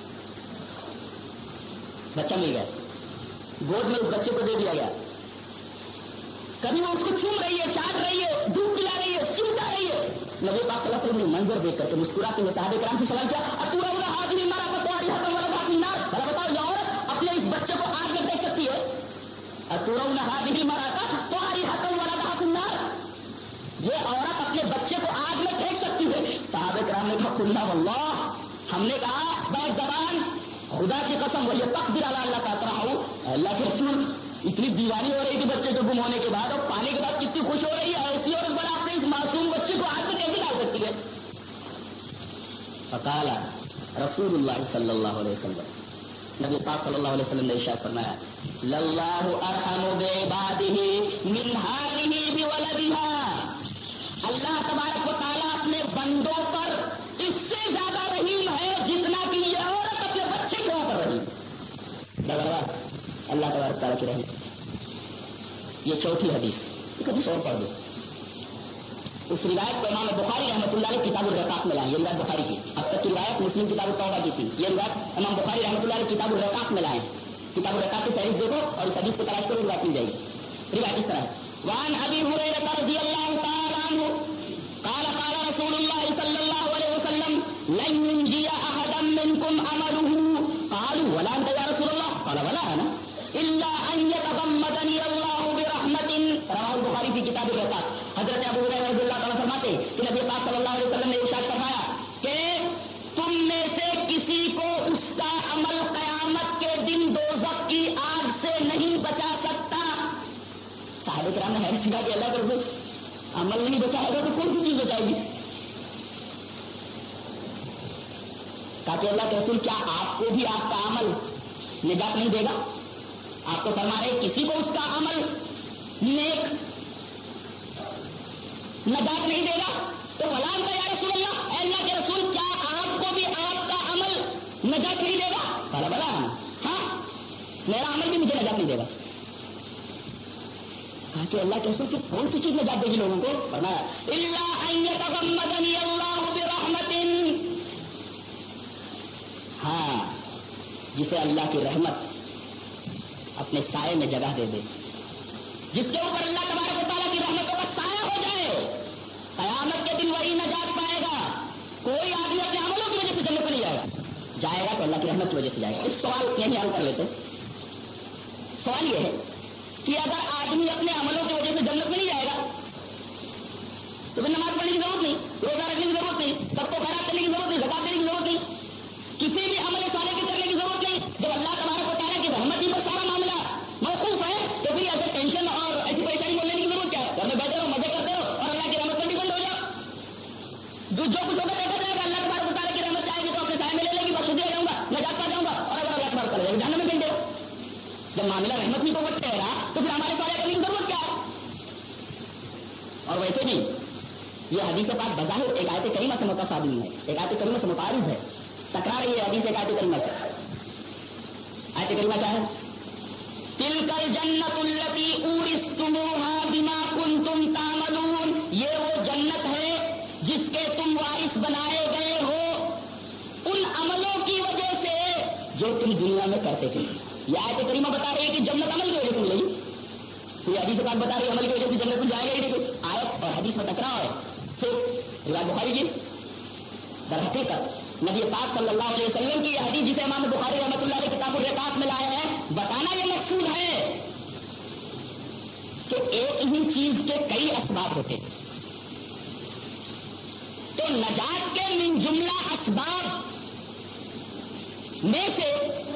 بچہ مل گیا, گود میں اس بچے کو دے دیا گیا. کبھی وہ اس کو چوم رہی ہے, چاٹ رہی ہے, دودھ پلا رہی ہے, سمٹا رہی ہے. نبی پاک صلی اللہ علیہ وسلم نے منظر دیکھ کر کے مسکراتے ہوئے صحابہ کرام سے سوال کیا, اتورا آدمی مارا بتواری حتم والا نار, بھلا بتاؤ یہ عورت اپنے اس بچے کو آگ میں دیکھ سکتی ہے؟ اتورا آدمی مارا تھا تو آری حتم والا نار, یہ عورت اپنے بچے کو آگ میں پھینک سکتی ہے. صحابہ کرام نے کہا قلنا واللہ, ہم نے کہا بے زبان خدا کی قسم وہ یہ تقدیر اللہ کا تراؤ, اللہ کے رسول اتنی دیوانی ہو رہی تھی بچے کے گم ہونے کے بعد اور پانے کے بعد کتنی خوش ہو رہی ہے, ایسی عورت بنا اپنے اس معصوم بچے کو آگ میں کیسے ڈال سکتی ہے؟ فقال رسول اللہ صلی اللہ علیہ وسلم, نبی پاک صلی اللہ علیہ وسلم نے ارشاد فرمایا للہ ارحم بعبادہ من ہذہ بولدہا, اللہ تبارک و تعالیٰ اپنے بندوں پر اس سے زیادہ رحیم ہے جتنا کہ یہ عورت اپنے بچے کے اوپر رحیم. اللہ تبارک تعالیٰ کی رحمت. یہ چوتھی حدیث, ایک حدیث اور پڑھ دو. اس روایت کو امام بخاری رحمۃ اللہ علیہ کتاب الرقاق میں لائیں, یہ روایت بخاری کی. اب تک کی روایت مسلم کتاب التوبہ کی تھی, یہ روایت امام بخاری رحمۃ اللہ علیہ کتاب الرقاق میں لائیں. کتاب الرقاق کی فہرست دیکھو اور اس حدیث کو تلاش کرو, روایت مل جائے گی. روایت اس طرح ہے, وعن ابی ہریرہ رضی اللہ تعالی عنہ قال قال رسول اللہ صلی اللہ علیہ وسلم لن ينجي احدا منكم عمله قالوا ولا انت یا رسول اللہ قال ولا انا الا ان يتغمدني الله برحمة رواه البخاری فی کتاب الرقاق. حضرت ابو ہریرہ رضی اللہ تعالیٰ فرماتے کہ نبی پاک صلی اللہ علیہ وسلم نے ارشاد فرمایا کہ تم میں سے کسی کو اس کا عمل قیامت کے دن دوزخ کی آگ سے نہیں بچا سکتا. صحابہ کرام نے حیرت کہا کہ اللہ کے رسول عمل نہیں بچائے گا تو کون سی چیز بچائے گی؟ کہا کہ اللہ کے رسول کیا آپ کو بھی آپ کا عمل نجات نہیں دے گا؟ آپ کو فرما رہے کسی کو اس کا عمل نیک نجات نہیں دے گا, تو ولان کا یا رسول اللہ, اے اللہ کے رسول کیا آپ کو بھی آپ کا عمل نجات نہیں دے گا؟ بلا بلا ہاں, میرا عمل بھی مجھے نجات نہیں دے گا. کہا کہ اللہ کے رسول پھر کون سی چیز نجات دے گی لوگوں کو؟ فرمایا الا ان یتغمدنی اللہ برحمت, ہاں جسے اللہ کی رحمت اپنے سائے میں جگہ دے دے, جس کے اوپر اللہ تبارک و تعالیٰ کی رحمتوں کا سایہ ہو جائے, قیامت کے دن وہی نجات پائے گا. کوئی آدمی اپنے عملوں کی وجہ سے جنت میں نہیں جائے گا, جائے گا تو اللہ کی رحمت کی وجہ سے جائے گا. اس سوال یہیں حل کر لیتے. سوال یہ ہے کہ اگر آدمی اپنے عملوں کی وجہ سے جنت میں نہیں جائے گا تو پھر نماز پڑھنے کی ضرورت نہیں, روزہ رکھنے کی ضرورت نہیں, سب کو خیرات کرنے کی ضرورت نہیں, زکات دینے کی ضرورت نہیں, کسی بھی عمل صالح کے کرنے کی ضرورت نہیں. جب اللہ تبارک و تعالیٰ کی رحمت ہی پر سارا معاملہ موقوف ہے تو پھر ایسے ٹینشن اور ایسی پریشانی بولنے کی ضرورت کیا ہے؟ گھر میں بیٹھے رہو, مزے کرتے رہو اور اللہ کی رحمت پر ڈیپینڈ ہو جاؤ. جو کچھ ہوگا دیکھا جائے گا, اللہ تبارک و تعالیٰ کی رحمت چاہے گی تو اپنے سائے میں لے لے گی, بخش دیا جاؤں گا, نجات پا جاؤں گا, اور اگر اللہ تبارک کر جائے گا جہنم میں پھینک دے گا. جب معاملہ رحمت ہی کو وہ ٹھہرا تو پھر ہمارے سارے کرنے کی ضرورت کیا ہے؟ اور ویسے بھی یہ حدیث پاک بظاہر ایک آیت کریمہ سے متصادم ہے, ایک آیت کریمہ سے متعارض ہے, ٹکرا رہی ہے حدیث ایک آیت کریمہ سے. آیت کریمہ کیا ہے؟ تلک الجنت التی اورثتموها بما کنتم تعملون, یہ وہ جنت ہے جس کے تم وارث بنائے گئے ہو ان عملوں کی وجہ سے جو تم دنیا میں کرتے تھے. یہ آیت کریمہ بتا رہی ہے کہ جنت عمل کی وجہ سے ملے گی. یہ حدیث پاک بتا رہی ہے عمل کی وجہ سے جنت میں جائے گا ہی نہیں. آیت اور حدیث میں ٹکراؤ ہے. پھر روایت بخاری کی در حقیقت نبی پاک صلی اللہ علیہ وسلم کی یہ حدیث جسے امام بخاری رحمۃ اللہ علیہ کتاب الرقاق میں لایا ہے, بتانا یہ مقصود ہے کہ ایک ہی چیز کے کئی اسباب ہوتے ہیں. تو نجات کے من جملہ اسباب میں سے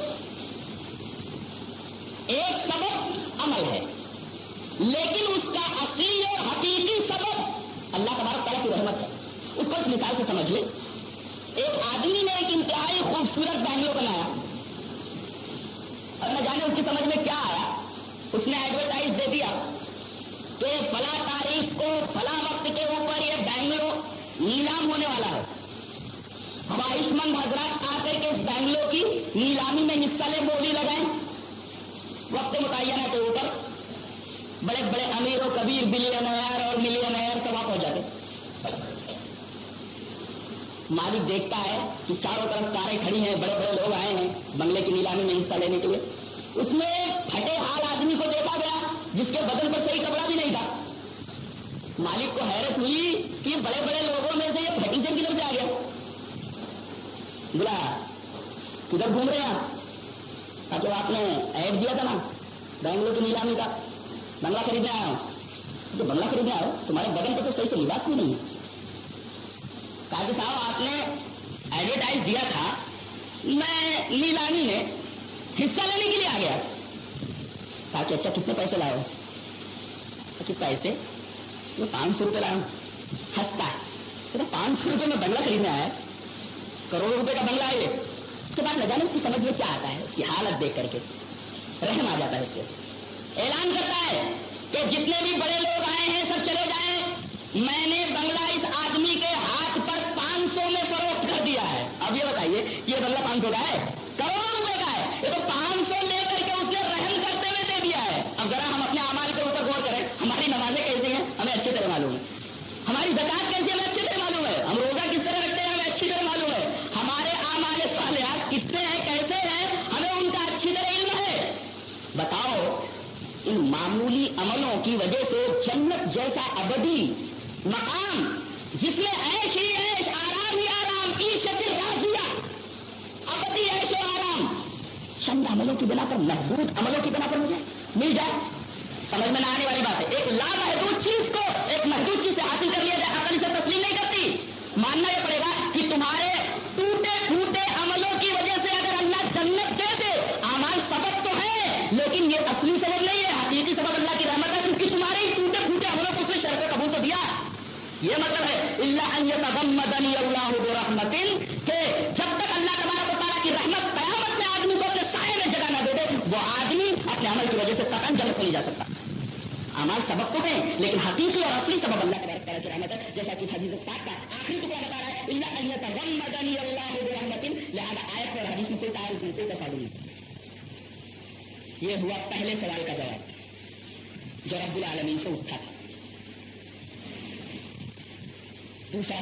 ایک سبب عمل ہے, لیکن اس کا اصلی اور حقیقی سبب اللہ تبارک تعالیٰ کی رحمت ہے. اس کو ایک مثال سے سمجھ لیں. ایک آدمی نے ایک انتہائی خوبصورت بینگلو بنایا اور نہ جانے اس کی سمجھ میں کیا آیا, اس نے ایڈورٹائز دے دیا کہ فلاں تاریخ کو فلاں وقت کے اوپر یہ بینگلو نیلام ہونے والا ہے, خواہش مند حضرات آ کر کے اس بینگلو کی نیلامی میں حصہ لے, بولی لگائیں. वक्त मुतय्यना के ऊपर बड़े बड़े अमीर और कबीर बिलियनर और मिलियनर सब वहां पहुंच जाते। मालिक देखता है कि चारों तरफ कारें खड़ी हैं, बड़े बड़े लोग आए हैं बंगले की नीलामी में हिस्सा लेने के लिए। उसमें फटे हाल आदमी को देखा गया जिसके बदन पर सही कपड़ा भी नहीं था। मालिक को हैरत हुई कि बड़े बड़े लोगों में से ये फटीचर किधर से आ गया। बोला किधर घूम रहे हैं आप? जो आपने ऐड दिया था ना बैंगलोर की नीलामी का, बंगला खरीदने आया हूं। तो बंगला खरीदने आया हो, तुम्हारे बदन पर तो सही से लिबास भी नहीं है। कहा कि साहब आपने एडवर्टाइज दिया था, मैं नीलामी में हिस्सा लेने के लिए आ गया। कहा कि अच्छा कितने पैसे लाए हो? कि पैसे मैं 500 रुपये लाया हूं। हंसता है, तो 500 रुपये में बंगला खरीदने आया, करोड़ों रुपए का बंगला है। उसके बाद न जाने उसकी समझ में क्या आता है, उसकी हालत देख करके रहम आ जाता है। उसके ऐलान करता है कि जितने भी बड़े लोग आए हैं सब चले जाएं, मैंने बंगला इस आदमी के हाथ पर 500 में फरोख्त कर दिया है। अब ये बताइए ये बंगला 500 का है, करोड़ों रुपए का है, ये तो 500 लेकर के उसने रहम करते हुए दे दिया है। अब जरा हम अपने अमाल के ऊपर गौर करें, हमारी नमाजें कैसी हैं हमें अच्छी तरह मालूम है, हमारी ज़कात कैसी हमें अच्छी तरह मालूम है, हम रोजा किस तरह रखते हैं हमें अच्छी तरह मालूम है, हमारे आमाल सालिहात कितने हैं कैसे हैं हमें उनका अच्छी तरह इल्म है। बताओ इन मामूली अमलों की वजह से जन्नत जैसा अबदी मकाम जिसमें ऐश ही ऐश, आराम ही आराम, ईशतिल राजिया, अबदी ऐश आराम, चंद अमलों की बिना पर, महदूद अमलों की बिना पर मुझे मिल जाए, समझ में ना आने वाली बात है। एक लामहदूद चीज को एक महदूद चीज से हासिल कर लिया जाए, अकल इसे तस्लीम नहीं करती। मानना यह पड़ेगा कि तुम्हारे टूटे फूटे अमलों की वजह से अगर अल्लाह जन्नत दे दे, अमाल सबब तो है लेकिन ये असली सबब नहीं है, हकीकी सबब अल्लाह की रहमत है, क्योंकि तुम्हारे ही टूटे फूटे अमलों को उसने शर्फ कबूल तो दिया। ये मतलब है इल्ला अन यतगम्मदनी अल्लाहु बिरहमतिन, कि जब तक अल्लाह तबारक व तआला की रहमत कयामत में आदमी को अपने साए में जगह न दे दे, वो आदमी अपने अमल की वजह से कतई जन्नत को नहीं जा सकता। अमाल सबब तो है लेकिन हकीकी और असली सबब अल्लाह तबारक व तआला की रहमत है। जैसा कि हदीस पाक का आखिरी टुकड़ा बता रहा है इल्ला अन यतगम्मदनी अल्लाहु बिरहमतिन, लिहाजा आयत और हदीस में कोई तारुफ नहीं, कोई तसादुम नहीं। ये हुआ पहले सवाल का जवाब जो रब्बुल आलमीन से उठा था। दूसरा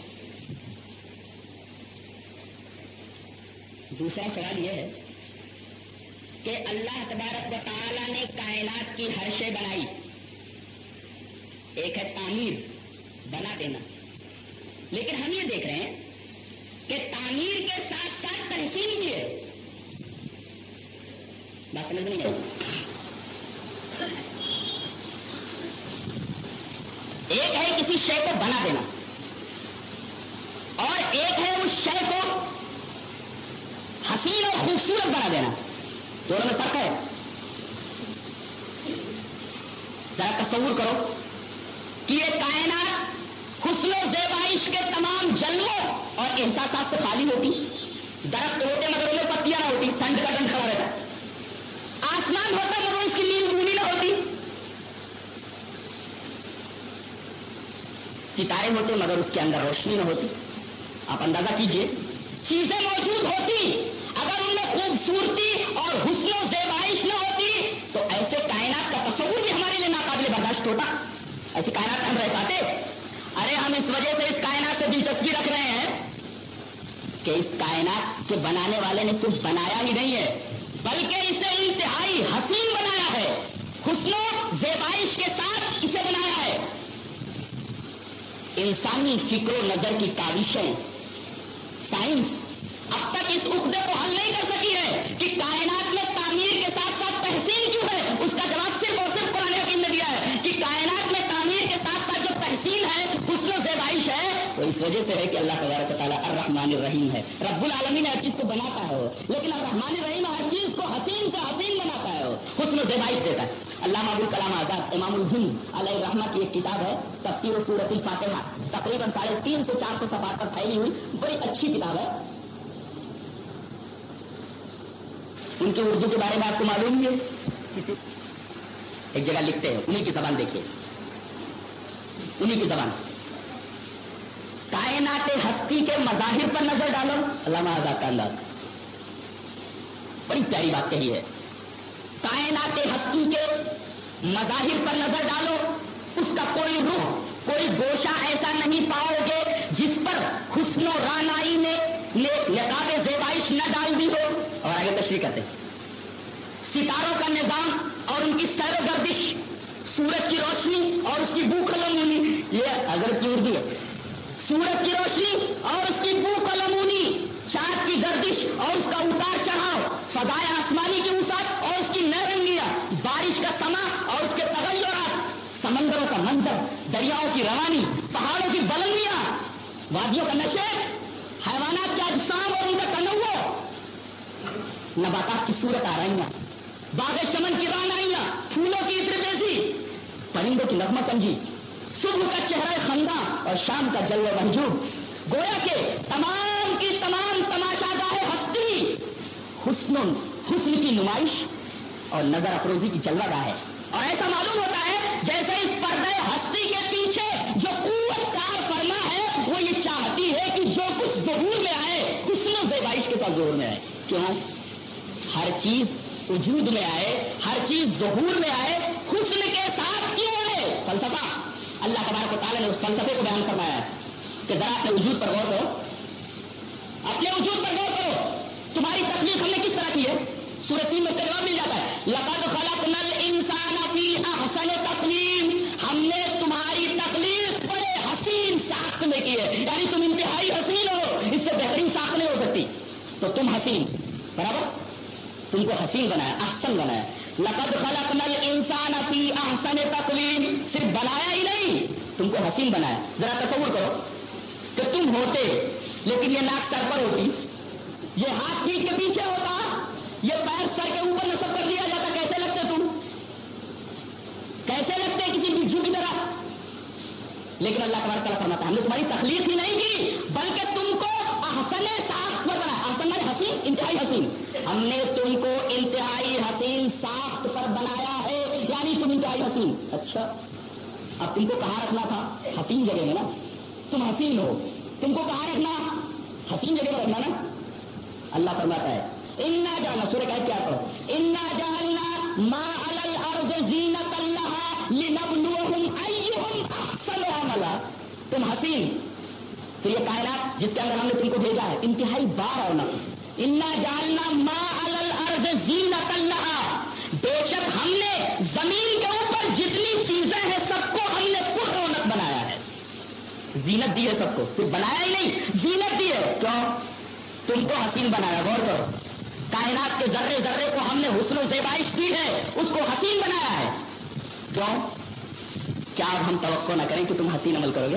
सवाल यह है कि अल्लाह तबारक व तआला ने कायनात की हर शे बनाई। एक है तामीर, बना देना, लेकिन हम ये देख रहे हैं कि तामीर के साथ साथ तहसीन भी है। बात समझ में नहीं आई? एक है किसी शय को बना देना और एक है उस शय को हसीन और खूबसूरत बना देना, दोनों में फर्क है। जरा तसव्वुर करो कि ये कायनात हुस्न ज़ेबाइश के तमाम जलवों और एहसासात से खाली होती, दरख्त होते मगर उन्हें पत्तियां ना होती, ठंड का ठंड खड़ा रहता, आसमान होता मगर उसकी नींद बूंदी ना होती, सितारे होते मगर उसके अंदर रोशनी न होती। आप अंदाजा कीजिए, चीजें मौजूद होती अगर उनमें खूबसूरती और हुस्न और ज़ेबाइश न होती तो ऐसे कायनात का तस्वुर भी हमारे लिए नाकाबिले बर्दाश्त होता। ऐसी कायनात हम रह पाते? अरे हम इस वजह से इस कायनात से दिलचस्पी रख रहे हैं कि इस कायनात के बनाने वाले ने सिर्फ बनाया ही नहीं है बल्कि इसे इंतहाई हसीन बनाया है, हुस्न ज़ेबाइश के साथ इसे बनाया है। इंसानी फिक्र नजर की काविशें, साइंस अब तक इस उख्दे को हल नहीं कर सकी है कि कायनात में तामीर के साथ साथ तहसीन क्यों है। उसका जवाब सिर्फ और सिर्फ कुरान हकीम ने दिया है कि कायनात में तामीर के साथ साथ जो तहसीन है, हुस्न ज़ेबाइश है, वो इस वजह से है कि अल्लाह तबारक व तआला अर्रहमान अर्रहीम है। रब्बुल आलमीन हर चीज को बनाता है लेकिन अर्रहमान अर्रहीम हर चीज को हसीन से हसीन बनाता है, हुस्न ज़ेबाइश देता है। अल्लामा अबुल कलाम आजाद इमामुल हिंद अलैहि रहमा की एक किताब है तफसीर सूरतुल फातिहा, तकरीबन 350 से 400 सफ़हात पर फैली हुई बड़ी अच्छी किताब है। उनकी उर्दू के बारे में आपको मालूम ही है, एक जगह लिखते हैं, उन्हीं की जबान देखिए, उन्हीं की जबान, कायनात हस्ती के मज़ाहिर पर नजर डालो, अल्लामा आजाद का अंदाज, बड़ी प्यारी बात कही है। कायनात हस्ती के मज़ाहिर पर नजर डालो, उसका कोई रुख, कोई गोशा ऐसा नहीं पाओगे जिस पर हुस्नो रानाई ने नकाबे ज़ेबाइश न डाल दी हो। और आगे तशरीह करते, सितारों का निजाम और उनकी सैर गर्दिश, सूरज की रोशनी और उसकी बूखलमूनी, ये अगर की उर्दू है, सूरज की रोशनी और उसकी बूखलमूनी, चाँद की गर्दिश और उसका उतार चढ़ाव, फजाए आसमानी की वुसअत और उसकी नौरंगियां, बारिश का समा और उसके तगय्युरात, समंदरों का मंजर, दरियाओं की रवानी, पहाड़ों की बुलंदियां, वादियों का नशे, हैवानात के अजसाम और उनका तनव्वुर, नबातात की सूरत आराइयां, बागे चमन की रानाइयां, फूलों की इत्रबेजी, परिंदों की नगमा संजी, सुबह का चेहरा खंदा और शाम का जलवा महजूब, गोया के तमाम की तमाम तमाशागाह हस्ती हुस्न की नुमाइश और नजर अफरोजी की जलवागाह है। और ऐसा मालूम होता है जैसे इस पर्दे हस्ती के पीछे जो कुव्वत कार फरमा है वो ये चाहती है कि जो कुछ ज़हूर में आए हुस्न ज़ेबाइश के साथ ज़हूर में आए। क्यों? हर चीज वजूद में आए, हर चीज ज़हूर में आए हुस्न के साथ क्यों आए? फलसफा, अल्लाह तबारक व तआला ने उस फलसफे को बयान फरमाया है कि जरा अपने वजूद पर गौर करो, अपने वजूद पर गौर करो, तुम्हारी तख्लीक हमने किस तरह की है? सूरह 3 में उसका जवाब मिल जाता है, लक़द खलक़नल इंसाना फी अहसनि तक़वीम, हमने तुम्हारी तख्लीक बड़े हसीन साख्त में की है, यानी तुम इंतहाई हसीन हो, इससे बेहतरीन साख्त नहीं हो सकती, तो तुम हसीन, बराबर, तुमको हसीन बनाया, अहसन बनाया। लक़द खलक़नल इंसाना फी अहसनि तक़वीम, सिर्फ बनाया ही नहीं, तुमको हसीन बनाया। जरा तसव्वुर करो कि तुम होते, लेकिन ये नाक सर पर होती, ये हाथ पीठ के पीछे होता, ये पैर सर के ऊपर नस्ब कर दिया जाता, कैसे लगते तुम? कैसे लगते किसी बिच्छू की तरह? लेकिन अल्लाह तबारक व तआला फरमाता है हमने तुम्हारी तख्लीक ही नहीं की, बल्कि तुमको अहसने साख्त पर बनाया। अहसन माने हसीन, इंतहाई हसीन, हमने तुमको इंतहाई हसीन साख्त पर बनाया है, यानी तुम इंतहाई हसीन। अच्छा, अब तुमको कहाँ रखना था? हसीन जगह में ना, तुम हसीन हो, तुमको कहाँ रखना? हसीन जगह पर रखना ना। अल्लाह फरमाता है इन्ना जाना, सूरह कहत क्या कहो, इन्ना जअलना मा अलल अर्ज़ ज़ीनतल लहा लिनब्लुवहुम अय्युहुम अहसनु अमला। तुम हसीन, तो ये कायनात जिसके अंदर हमने तुमको भेजा है इंतहाई बार और नफी। इन्ना जअलना मा अलल अर्ज़ ज़ीनतल लहा, बेशक हमने जमीन के ऊपर जितनी चीजें हैं सबको हमने पुररौनक बनाया है, जीनत दी है सबको, सिर्फ बनाया ही नहीं, जीनत दी है। क्यों? तुमको हसीन बनाया। गौर करो, कायनात के जर्रे जर्रे को हमने हुस्न ज़ेबाइश दी है, उसको हसीन बनाया है। क्यों? क्या अब हम तवक्को ना करें कि तुम हसीन अमल करोगे?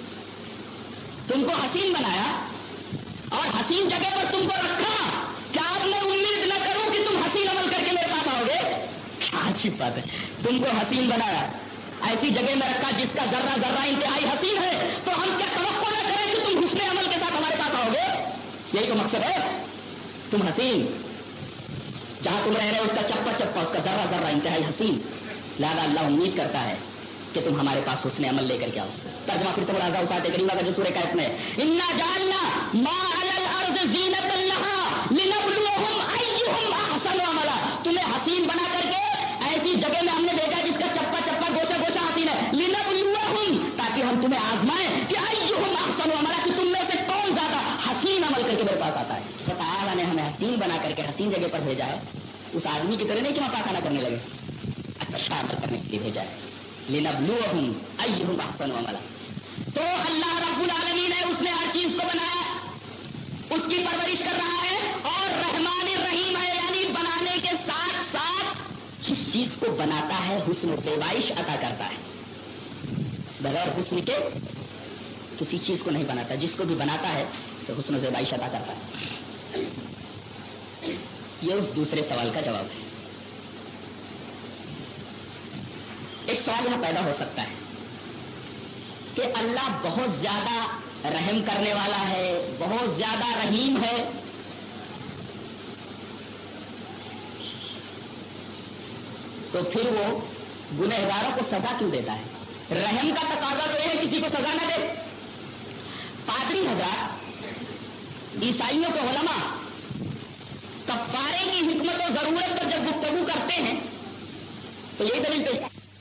तुमको हसीन बनाया और हसीन जगह पर तुमको रखा, क्या अब मैं उम्मीद न करूं कि तुम हसीन अमल करके मेरे पास आओगे? क्या अच्छी बात है, तुमको हसीन बनाया, ऐसी जगह में रखा जिसका जर्रा जर्रा इंतहाई हसीन है, तो हम क्या तवक्को न करें कि तुम हुस्न अमल के साथ हमारे पास आओगे? यही तो मकसद है। तुम हसीन, जहां तुम रह रहे हो उसका चप्पा चप्पा, उसका जर्रा जर्रा इंतहाई हसीन, लिहाजा अल्लाह उम्मीद करता है कि तुम हमारे पास हुस्न अमल लेकर के आओ। तर्जुमा फिर से मुलाजा उसाते करीमा का जो सूरह कहत में इन्ना जअलना मा अलल अर्ज़ ज़ीनतल लहा लिनब्लुवहुम अय्युहुम अहसनु अमला, तुम्हें हसीन बना करके ऐसी जगह में हमने भेजा जिसका चप्पा चप्पा गोशा गोशा हसीन है, लिनब्लुवहुम, ताकि हम तुम्हें आजमाएं कि अय्युहुम अहसनु अमला, कि तुम में से कौन ज्यादा हसीन अमल करके मेरे पास आता है। तो ताला ने हमें हसीन बना करके हसीन जगह पर भेजा है, उस आदमी की तरह नहीं कि वहां पाखाना करने लगे, अच्छा अमल करने के लिए भेजा है, लिनब्लुवहुम अय्युहुम अहसनु अमला। तो अल्लाह रब्बुल आलमीन है, उसने हर चीज को बनाया, उसकी परवरिश कर रहा है, और रहमान रहीम है, यानी बनाने के साथ साथ जिस चीज को बनाता है हुस्न ज़ेबाइश अता करता है। बगैर हुस्न के किसी चीज को नहीं बनाता, जिसको भी बनाता है उसे हुस्न ज़ेबाइश अता करता है। ये उस दूसरे सवाल का जवाब है। एक सवाल यहां पैदा हो सकता है कि अल्लाह बहुत ज्यादा रहम करने वाला है, बहुत ज्यादा रहीम है, तो फिर वो गुनहगारों को सजा क्यों देता है? रहम का तकाजा तो यह है किसी को सजा न दे। पादरी हजरात, ईसाइयों के उलमा कफ्फारे की हिकमत और जरूरत पर जब गुफ्तगू करते हैं تو یہی دلیل پیش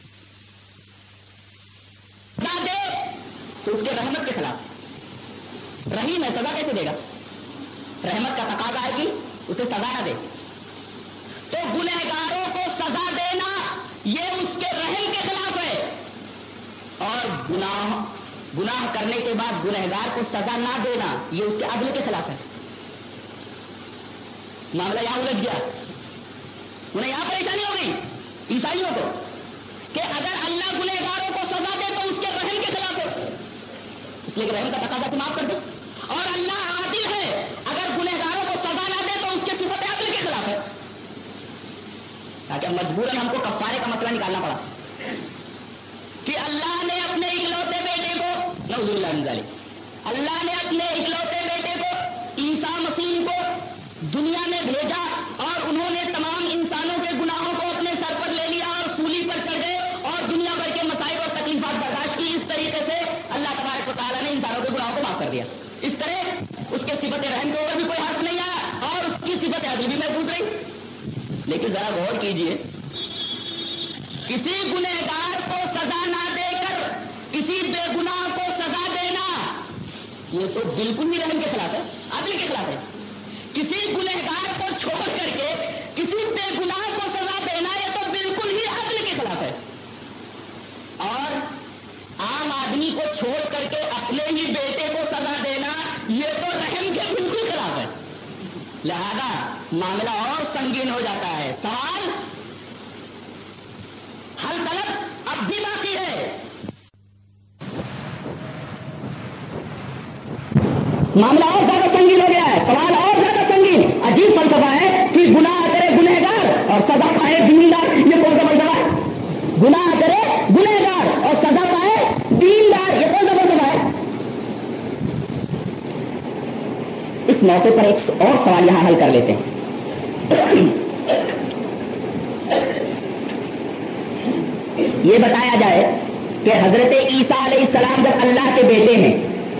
سزا دے تو اس کے رحمت کے خلاف، رحیم ہے سزا کیسے دے گا؟ رحمت کا تقاضا ہے کہ اسے سزا نہ دے، تو گنہگاروں کو سزا دینا یہ اس کے رحم کے خلاف ہے، اور گناہ کرنے کے بعد گنہگار کو سزا نہ دینا یہ اس کے عدل کے خلاف ہے۔ معاملہ یہاں الجھ گیا، انہیں یہاں پریشانی ہو گئی عیسائیوں کو کہ اگر اللہ گنہگاروں کو سزا دے تو اس کے رحم کے خلاف ہے، اس لیے کہ رحم کا تقاضا تو معاف کر دے، اور اللہ عادل ہے، اگر گنہگاروں کو سزا نہ دے تو اس کے صفت عدل کے خلاف ہے، تاکہ مجبوراً ہم کو کفارے کا مسئلہ نکالنا پڑا کہ اللہ نے اپنے اکلوتے بیٹے کو، نعوذ باللہ من ذالک، اللہ نے اپنے اکلوتے بیٹے کو عیسیٰ مسیح کو دنیا میں بھیجا، اور انہوں نے تمام انسانوں کے گناہوں کو اپنے سر پر لے لیا اور سولی پر چڑھ گئے اور دنیا بھر کے مسائل اور تکلیفات برداشت کی۔ اس طریقے سے اللہ تبارک و تعالیٰ نے انسانوں کے گناہوں کو معاف کر دیا۔ اس طرح اس کے صفت رحم کے اوپر بھی کوئی حرف نہیں آیا اور اس کی صفت عدل بھی محفوظ رہی۔ لیکن ذرا غور کیجئے، کسی گنہگار کو سزا نہ دے کر کسی بے گناہ کو سزا دینا یہ تو بالکل ہی رحم کے خلاف ہے، عدل کے خلاف ہے۔ کسی گنہگار کو چھوڑ کر کے کسی بے گناہ کو سزا دینا یہ تو بالکل ہی عدل کے خلاف ہے، اور عام آدمی کو چھوڑ کر کے اپنے ہی بیٹے کو سزا دینا یہ تو رحم کے بالکل خلاف ہے۔ لہذا معاملہ اور سنگین ہو جاتا ہے۔ سوال حل طلب اب بھی باقی ہے، معاملہ اور زیادہ سنگین ہو گیا ہے، سوال اور زیادہ سنگین۔ عجیب فلسفہ ہے کہ گناہ کرے گنہگار اور سزا پائے دیندار، یہ کون سا فلسفہ ہے؟ گناہ کرے گنہگار اور سزا پائے دیندار، یہ کون سا فلسفہ ہے؟ اس موقع پر ایک اور سوال یہاں حل کر لیتے ہیں۔ یہ بتایا جائے کہ حضرت عیسیٰ علیہ السلام جب اللہ کے بیٹے ہیں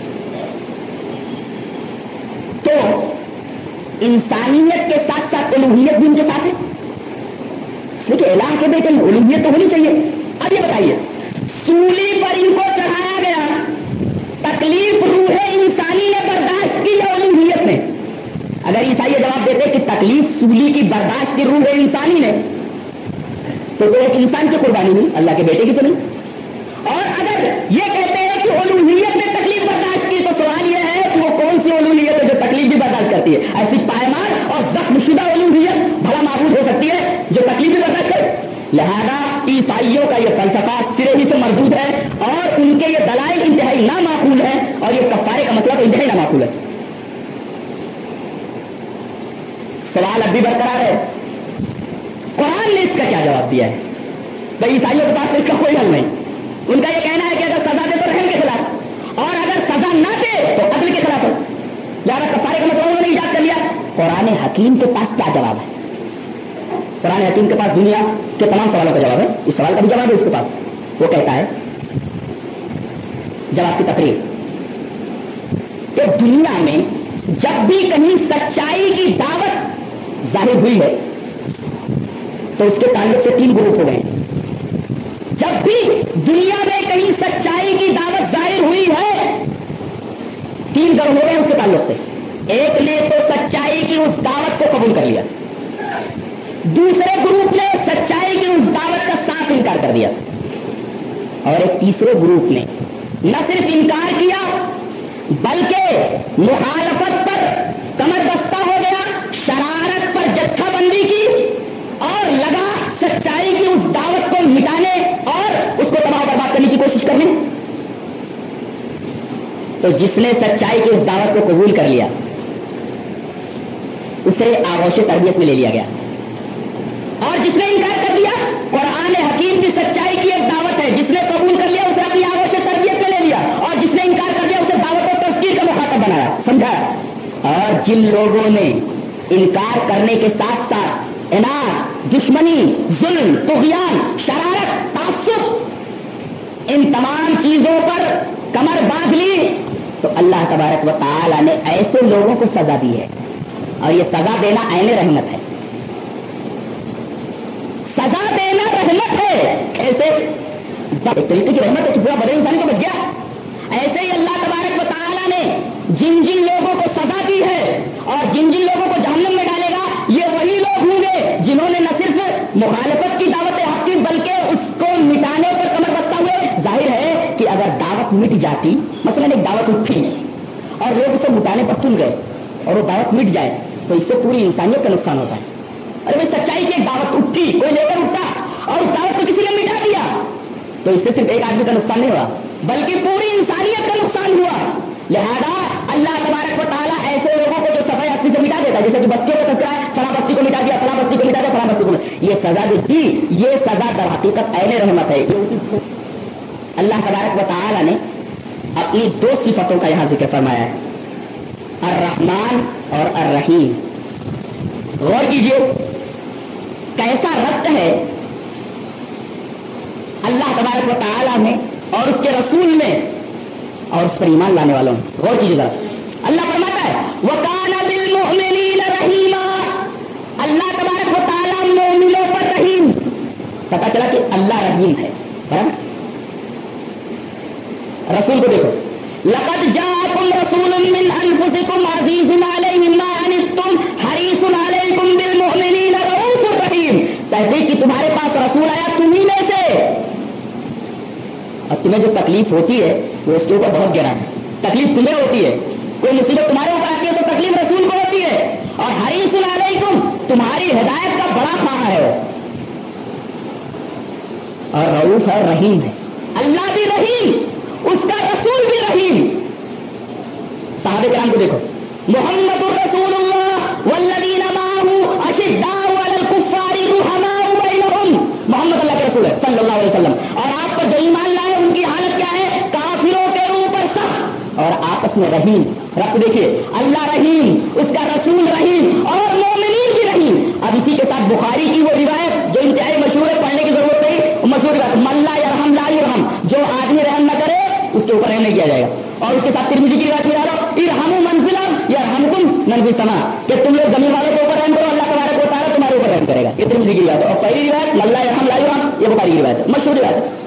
تو انسانیت کے ساتھ ساتھ الوہیت بھی ان کے ساتھ ہے، اس لیے کہ الہ کے بیٹے میں الوہیت تو ہونی چاہیے۔ اب یہ بتائیے، سولی پر ان کو چڑھایا گیا، تکلیف روح انسانی نے برداشت کی یا الوہیت نے؟ اگر عیسائی جواب دیتے کہ تکلیف سولی کی برداشت کی روح انسانی نے تو ایک انسان کی قربانی نہیں، اللہ کے بیٹے کی تو نہیں۔ اور اگر یہ کہتے ہیں کہ الوہیت نے تکلیف برداشت کی تو سوال یہ ہے کہ وہ کون سی الوہیت ہے جو تکلیف بھی برداشت کرتی ہے؟ ایسی پائمال اور زخم شدہ الوہیت بھلا معبود ہو سکتی ہے جو تکلیف بھی برداشت کرے؟ لہذا عیسائیوں کا یہ فلسفہ سرے ہی سے مردود ہے، اور ان کے یہ دلائل انتہائی نامعقول ہیں، اور یہ کفارے کا مسئلہ تو انتہائی نامعقول ہے۔ سوال اب بھی برقرار ہے، قرآن نے اس کا کیا جواب دیا ہے؟ بھائی عیسائیوں کے پاس تو اس کا کوئی حل نہیں، ان کا یہ کہنا ہے کہ اگر سزا دے تو رحم کے خلاف، اور اگر سزا نہ دے تو عدل کے خلاف ہے، لہٰذا کفارے کا مسئلہ انہوں نے ایجاد کر لیا۔ قرآن حکیم کے پاس کیا جواب ہے؟ قرآن حکیم کے پاس دنیا کے تمام سوالوں کا جواب ہے، اس سوال کا بھی جواب ہے اس کے پاس۔ وہ کہتا ہے جواب کی تقریر کہ دنیا میں جب بھی کہیں سچائی کی دعوت ظاہر ہوئی ہے تو اس کے تعلق سے تین گروپ ہو گئے۔ جب بھی دنیا میں کہیں سچائی کی دعوت ظاہر ہوئی ہے تین گروہ ہو گئے اس کے تعلق سے۔ ایک نے تو سچائی کی اس دعوت کو قبول کر لیا، دوسرے گروپ نے سچائی کی اس دعوت کا صاف انکار کر دیا، اور ایک تیسرے گروپ نے نہ صرف انکار کیا بلکہ مخالفت پر کمر بستہ ہو گیا، شرارت پر جتھا بندی کی، اور لگا سچائی کی اس دعوت کو مٹانے اور اس کو تباہ برباد کرنے کی کوشش کرنے۔ تو جس نے سچائی کی اس دعوت کو قبول کر لیا اسے آغوش تربیت میں لے لیا گیا، اور جس نے انکار کر دیا، قرآن حکیم بھی سچائی کی ایک دعوت ہے، جس نے قبول کر لیا اسے اپنی آغوش تربیت میں لے لیا، اور جس نے انکار کر دیا اسے دعوت و تذکیر کا مخاطب بنایا، سمجھا؟ اور جن لوگوں نے انکار کرنے کے ساتھ ساتھ اناد، دشمنی، ظلم، طغیان، شرارت، تعصب، ان تمام چیزوں پر کمر باندھ لی تو اللہ تبارک و تعالی نے ایسے لوگوں کو سزا دی ہے، اور یہ سزا دینا عین رحمت ہے۔ سزا دینا رحمت ہے، ایسے ایک طریقے کی رحمت ہے کہ پورا بدن انسانی تو بچ گیا. ایسے ہی اللہ تبارک و تعالیٰ نے جن جن لوگوں کو سزا دی ہے اور جن جن لوگوں کو جہنم میں ڈالے گا یہ وہی لوگ ہوں گے جنہوں نے نہ صرف مخالفت کی دعوت حق کی بلکہ اس کو مٹانے پر کمر بستہ ہوئے. ظاہر ہے کہ اگر دعوت مٹ جاتی, مثلا ایک دعوت اٹھی اور لوگ اسے مٹانے پر تل گئے اور وہ دعوت مٹ جائے تو اس سے پوری انسانیت کا نقصان ہوتا ہے. ارے بھائی سچائی کی ایک دعوت اٹھی, کوئی لے کر اٹھا اور اس دعوت کو کسی نے مٹا دیا تو اس سے صرف ایک آدمی کا نقصان نہیں ہوا بلکہ پوری انسانیت کا نقصان ہوا. لہذا اللہ تبارک و تعالیٰ ایسے لوگوں کو جو صفائی اصلی سے مٹا دیتا ہے, جیسے کہ بستیوں کا تذکرہ ہے, فلاں بستی کو مٹا دیا, فلاں بستی کو مٹا دیا, فلاں بستی کو, یہ سزا جو تھی یہ سزا در حقیقت عین رحمت ہے. اللہ تبارک و تعالیٰ نے اپنی دو صفتوں کا یہاں ذکر فرمایا ہے, الرحمن اور الرحیم. غور کیجیے کیسا ربط ہے اللہ تبارک و تعالیٰ نے اور اس کے رسول میں اور اس پر ایمان لانے والوں میں. غور کیجیے ذرا, اللہ فرماتا ہے وَكَانَ بِالْمُؤْمِنِينَ رَحِيمًا, اللہ تبارک و تعالیٰ مومنوں پر رحیم. پتا چلا کہ اللہ رحیم ہے. برابر رسول کو دیکھو, لقد جاءكم رسول من انفسكم عزيز عليه ما عنتم حريص عليكم بالمؤمنين رؤوف رحيم. تحقیق کہ تمہارے پاس رسول آیا تمہیں میں سے اور تمہیں جو تکلیف ہوتی ہے وہ اس کے اوپر بہت گہرا ہے. تکلیف تمہیں ہوتی ہے, کوئی مصیبت تمہارے اوپر آتی ہے تو تکلیف رسول کو ہوتی ہے. اور حریص علیکم تمہاری ہدایت کا بڑا خواہاں ہے اور رؤوف ہے, رحیم ہے. اللہ بھی رحیم, اس کا رسول بھی رحیم. صحابہ کرام کو دیکھو, محمد الرسول اللہ والذین معه اشداء علی الکفار رحماء بینہم. محمد اللہ کے رسول ہے صلی اللہ علیہ وسلم, اور آپ پر جو ایمان لائے ان کی حالت کیا ہے, کافروں کے اوپر سخت اور آپس میں رحیم. رب دیکھیے, اللہ رحیم, اس کا رسول رحیم اور مومنین بھی رحیم. اب اسی کے ساتھ بخاری کی وہ روایت جو انتہائی مشہور ہے, پڑھنے کی ضرورت نہیں, مشہور روایت من لا یرحم لا یرحم, جو آدمی رحم نہ کرے اس کے اوپر رحم نہیں کیا جائے گا. اور اس کے ساتھ ترمذی کی روایت میں ڈالو ارحموا من فی الارض یرحمکم من فی السماء, کہ تم لوگ زمین والوں کے اوپر رحم کرو اللہ تبارک و تعالیٰ تمہارے اوپر رحم کرے گا. یہ ترمذی کی روایت ہے. اور پہلی روایت من لا یرحم لا یرحم یہ بخاری کی روایت ہے, مشہور روایت ہے.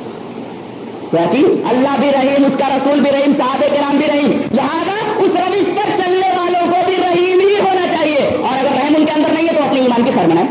اللہ بھی رحیم, اس کا رسول بھی رحیم, صحابہ کرام بھی رحیم. لہذا اس روش پر چلنے والوں کو بھی رحیم ہی ہونا چاہیے. اور اگر رحم ان کے اندر نہیں ہے تو اپنے ایمان کی خیر بنائیں.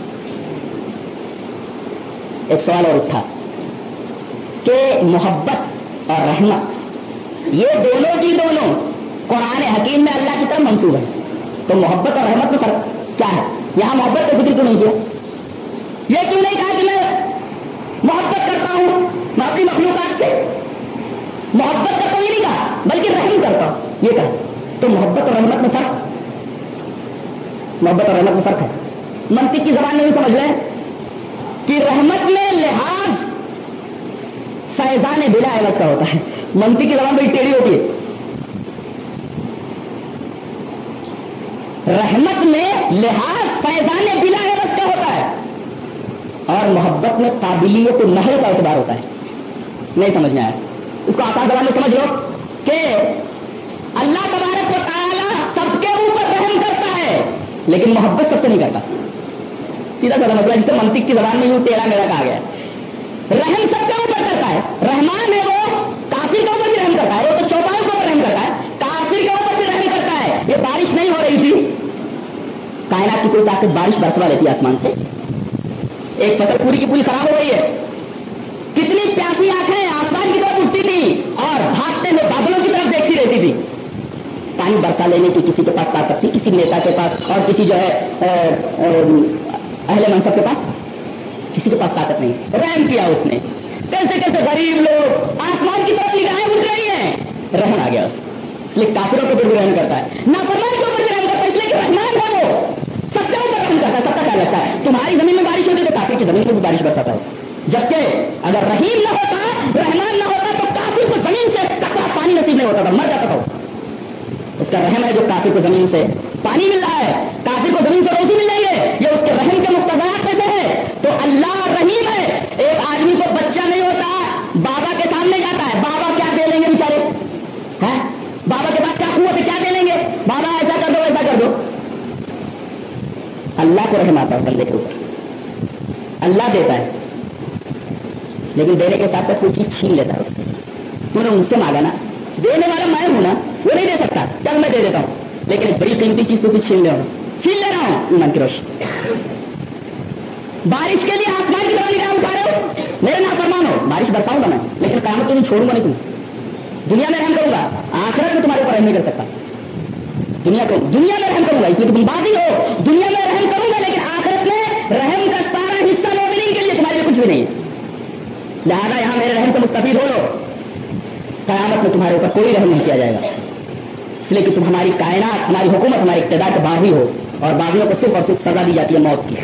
ایک سوال اور اٹھا کہ محبت اور رحمت یہ دونوں کی دونوں قرآن حکیم میں اللہ کی طرف منسوب ہے, تو محبت اور رحمت میں فرق کیا ہے؟ یہاں محبت کا ذکر کیوں نہیں کیا؟ یہ کیوں نہیں کہا کہ میں محبت کرتا ہوں میں اپنی مخلوقات سے, محبت کرتا ہوں یہ نہیں کہا بلکہ رحم کرتا ہوں یہ کہا. تو محبت اور رحمت میں فرق, محبت اور رحمت میں فرق ہے. منطق کی زبان میں بھی سمجھ لیں کہ رحمت میں لحاظ فیضان بلا عوض کا ہوتا ہے. منطق کی زبان بڑی ٹیڑھی ہوتی ہے. رحمت میں لحاظ فیضان بلا عوض کا ہوتا ہے اور محبت میں قابلیت نہر کا اعتبار ہوتا ہے. نہیں سمجھ میں آیا؟ اس کو آسان زبان میں سمجھ لو کہ اللہ تبارک و تعالیٰ سب کے اوپر رحم کرتا ہے لیکن محبت سب سے نہیں کرتا. سیدھا سادا مسئلہ جسے منطق کی زبان میں یوں تیرا میرا کہا گیا. رحم سب کے اوپر کرتا ہے, رحمان ہے وہ کافر کے اوپر بھی رحم کرتا ہے, وہ تو چوپایوں کے اوپر رحم کرتا ہے, کافر کے اوپر بھی رحم کرتا ہے. یہ بارش نہیں ہو رہی تھی, کائنات کی کوئی طاقت بارش برسوا لیتی آسمان سے, ایک فصل پوری کی پوری خراب ہو رہی ہے, کتنی پیاسی آنکھیں آسمان کی طرف اٹھتی تھی اور بھاگتے ہوئے بادلوں کی طرف دیکھتی رہتی تھی. پانی برسا لینے کی کسی کے پاس طاقت تھی, کسی نیتا کے پاس اور کسی جو ہے اہل منصب کے پاس, کسی کے پاس طاقت نہیں. رحم کیا اس نے, کیسے کیسے غریب لوگ آسمان کی طرف نگاہیں اٹھ رہی ہیں, رحم آ گیا اس. اس لیے کافروں کے اوپر بھی رحم کرتا ہے, نافرمان کے اوپر بھی رحم کرتا ہے, اس لیے کہ رحمان ہے وہ سب کے اوپر رحم کرتا ہے. سب کا خیال رکھتا ہے. تمہاری زمین میں بارش ہوتی ہے تو کافر کی زمین میں بھی بارش برساتا ہے. جبکہ اگر رحیم نہ ہوتا, رحمان نہ ہوتا تو کافر کو زمین سے قطرہ پانی نصیب نہیں ہوتا تھا, مر جاتا تھا. اس کا رحم ہے جو کافر کو زمین سے پانی مل رہا ہے, کافر کو زمین سے روزی مل رہی ہے, یہ اس کے رحم کے مقتضیات میں سے ہے. تو اللہ رحیم ہے. ایک آدمی کو بچہ نہیں ہوتا, بابا کے سامنے جاتا ہے, بابا کیا دے لیں گے بیچارے, بابا کے پاس کیا قوت ہے, کیا دے لیں گے, بابا ایسا کر دو ایسا کر دو. اللہ کو رحم آتا ہے بندے کے اوپر, اللہ دیتا ہے. लेकिन देने के साथ साथ कोई चीज छीन लेता है उससे। तूने उनसे मांगा ना, देने वाला मैं हूं ना, वो नहीं दे सकता, चल मैं दे देता हूं, लेकिन एक बड़ी कीमती चीज तो छीन ले रहा हूं, ईमान की रोशनी। बारिश के लिए आसमान की तरफ निगाह उठा रहे हो, मेरे नाफरमान हो, बारिश बरसाऊंगा मैं, लेकिन क़यामत के दिन छोड़ूंगा नहीं तुम्हें। दुनिया में रहम करूंगा, आखिरत में तुम्हारे ऊपर रहम नहीं कर सकता। दुनिया में रहम करूंगा इसलिए तुम बागी हो, दुनिया में रहम करूंगा, लेकिन आखिरत में रहम का सारा हिस्सा मोमिनीन के लिए, तुम्हारे लिए कुछ भी नहीं है। लिहाजा यहां मेरे रहम से मुस्तफीद हो लो, क़यामत में तुम्हारे ऊपर कोई रहम नहीं किया जाएगा, इसलिए कि तुम हमारी कायनात, हमारी हुकूमत, हमारी इक्तदार के बागी हो, और बागियों को सिर्फ और सिर्फ सजा दी जाती है मौत की।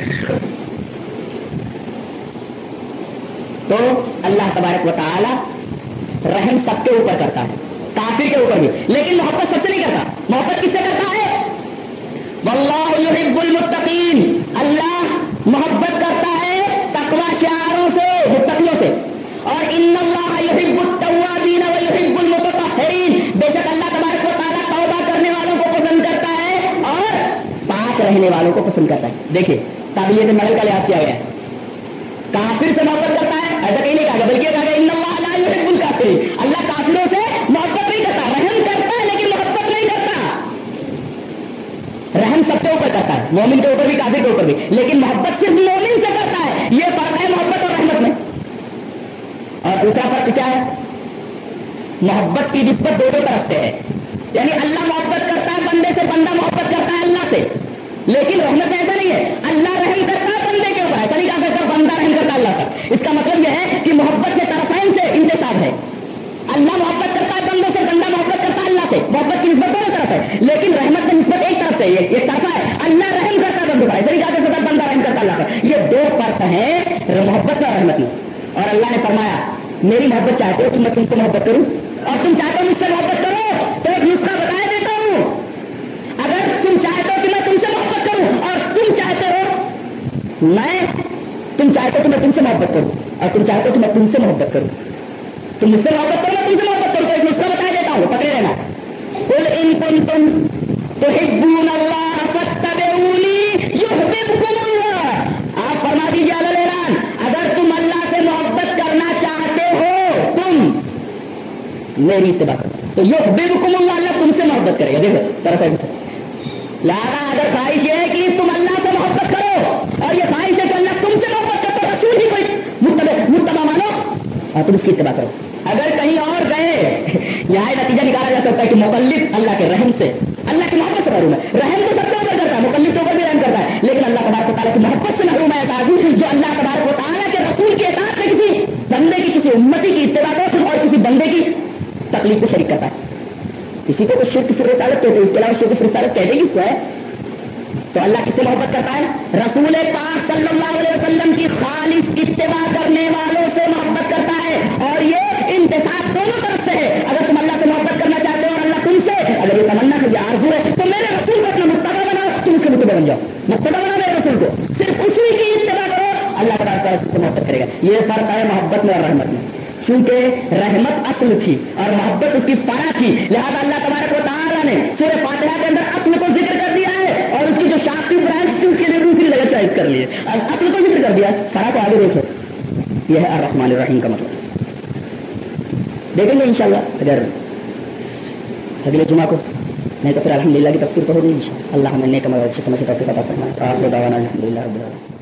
तो अल्लाह तबारक व तआला रहम सबके ऊपर करता है, काफिर के ऊपर भी, लेकिन मोहब्बत सबसे नहीं करता। मोहब्बत किससे करता है? वल्लाहु युहिब्बुल मुत्तकीन, अल्लाह मोहब्बत करता है तकवा शिआरों से, मुत्तकियों से। और इन्नल्लाह युहिब्बुत तव्वाबीन व युहिब्बुल मुतत्तहिरीन, बेशक अल्लाह तबारक व तआला तौबा करने वालों को पसंद करता है और पाक रहने वालों को पसंद करता है। देखिए काबिलियत अमल का लिहाज किया गया है, काफिर से मोहब्बत करता है ऐसा कहीं नहीं कहा, बल्कि कहा गया इन्नल्लाह ला युहिब्बुल काफिरीन, अल्लाह काफिरों से मोहब्बत नहीं करता, रहम करता है लेकिन मोहब्बत नहीं करता। रहम सबके ऊपर करता है, मोमिन के ऊपर भी, काफिर के ऊपर भी, लेकिन मोहब्बत सिर्फ मोमिन से करता है। यह फर्क है मोहब्बत और रहमत में। और दूसरा फर्क क्या है? मोहब्बत की निस्बत दोनों तरफ से है, यानी अल्लाह मोहब्बत करता है बंदे से, बंदा मोहब्बत करता है अल्लाह से। लेकिन रहमत में ऐसा नहीं है, अल्लाह रहम करता है बंदे के ऊपर, ऐसा नहीं कहा करता बंदा रहम करता है अल्लाह पर। इसका मतलब यह है कि मोहब्बत के तरफैन से इंतसाब है, अल्लाह मोहब्बत करता है बंदों से, बंदा मोहब्बत करता है अल्लाह से। मोहब्बत की निस्बत दोनों तरफ है, लेकिन रहमत की निस्बत एक तरफ से, एक तरफा है, अल्लाह रहम करता है बंदों पर, ऐसा नहीं कहा करता बंदा रहम करता अल्लाह पर। ये दो फर्क है मोहब्बत और रहमत में। और अल्लाह ने फरमाया मेरी मोहब्बत चाहते हो कि मैं तुमसे मोहब्बत करूं, और तुम चाहते हो मुझसे मोहब्बत करो, तो एक नुस्खा बताया देता हूं। अगर तुम चाहते हो कि मैं तुमसे मोहब्बत करूं, और तुम चाहते हो कि मैं तुमसे मोहब्बत करूं, और तुम चाहते हो कि मैं तुमसे मोहब्बत करूं, तुम मुझसे मोहब्बत करो, मैं तुमसे मोहब्बत करूं, तो एक नुस्खा बताया देता हूं, पकड़े रहना। कुल इन कुंतुम तुहिब्बूनल्लाह फत्तबिऊनी युहबिबकुमुल्लाह, आप फरमा दीजिए अल ऐलान, अगर तुम अल्लाह से मोहब्बत करना चाहते हो, तुम मेरी इत्तिबा करो, तो युहबिबकुमुल्लाह, अल्लाह तुमसे मोहब्बत करेगा। देखो तरह से लारा, अगर ख्वाहिश ये है कि तुम अल्लाह से मोहब्बत करो, और ये ख्वाहिश है कि अल्लाह तुमसे मोहब्बत करे, तो रसूल ही कोई मुत्तबा मानो और तुम इसकी इत्तिबा करो। अगर कहीं और गए, यहाँ नतीजा निकाला जा सकता है कि मुकल्लिद अल्लाह के रहम से, अल्लाह की मोहब्बत से महरूम है। रहम तो सबके ऊपर करता है, मुकल्लिद के ऊपर भी रहम करता है, लेकिन अल्लाह तबारक व तआला की मोहब्बत से महरूम है ऐसा आदमी जो अल्लाह तबारक व तआला के रसूल के इताअत में किसी बंदे की, किसी उम्मती की इत्तिबा को और किसी बंदे की तकलीफ को शरीक करता है। किसी को तो शिर्क फिर रिसालत कहते हैं, इसके अलावा शिर्क फिर रिसालत कहते किसको है? तो अल्लाह किससे मोहब्बत करता है? रसूल पाक सल्लल्लाहु अलैहि वसल्लम की खालिस इत्तिबा करने वालों से मोहब्बत करता है, और ये इंतसाब दोनों तरफ से है। अगर तुम अल्लाह से मोहब्बत करना चाहते हो और अल्लाह तुमसे, अगर ये तमन्ना है, ये आरज़ू है, तो मेरे रसूल को अपना मुत्तबा बनाओ, तुम उसके मुत्तबा बन जाओ, मुत्तबा बनाओ मेरे रसूल को, सिर्फ उसी की इत्तिबा करो, अल्लाह तबारक व तआला से मोहब्बत करेगा। ये फर्क है मोहब्बत में और रहमत में। चूंकि रहमत असल थी और मोहब्बत उसकी फरा थी, लिहाजा अल्लाह तबारक व तआला ने सूरह फातिहा के अंदर असल को जिक्र कर दिया है, और उसकी जो शाखी ब्रांच थी उसके लिए दूसरी जगह चॉइस कर ली है, और असल को जिक्र कर दिया, फरा को आगे देखो। यह है अर्रहमान अर्रहीम का मतलब। देखेंगे इंशाअल्लाह अगर अगले जुमा को, नहीं तो फिर अल्हम्दुलिल्लाह की तफसीर तो होगी इंशाअल्लाह। अल्लाह हमें नेक अमल अच्छे समझ के तौफीक अता फरमाए। आखिर दावाना अल्हम्दुलिल्लाह रब्बिल आलमीन।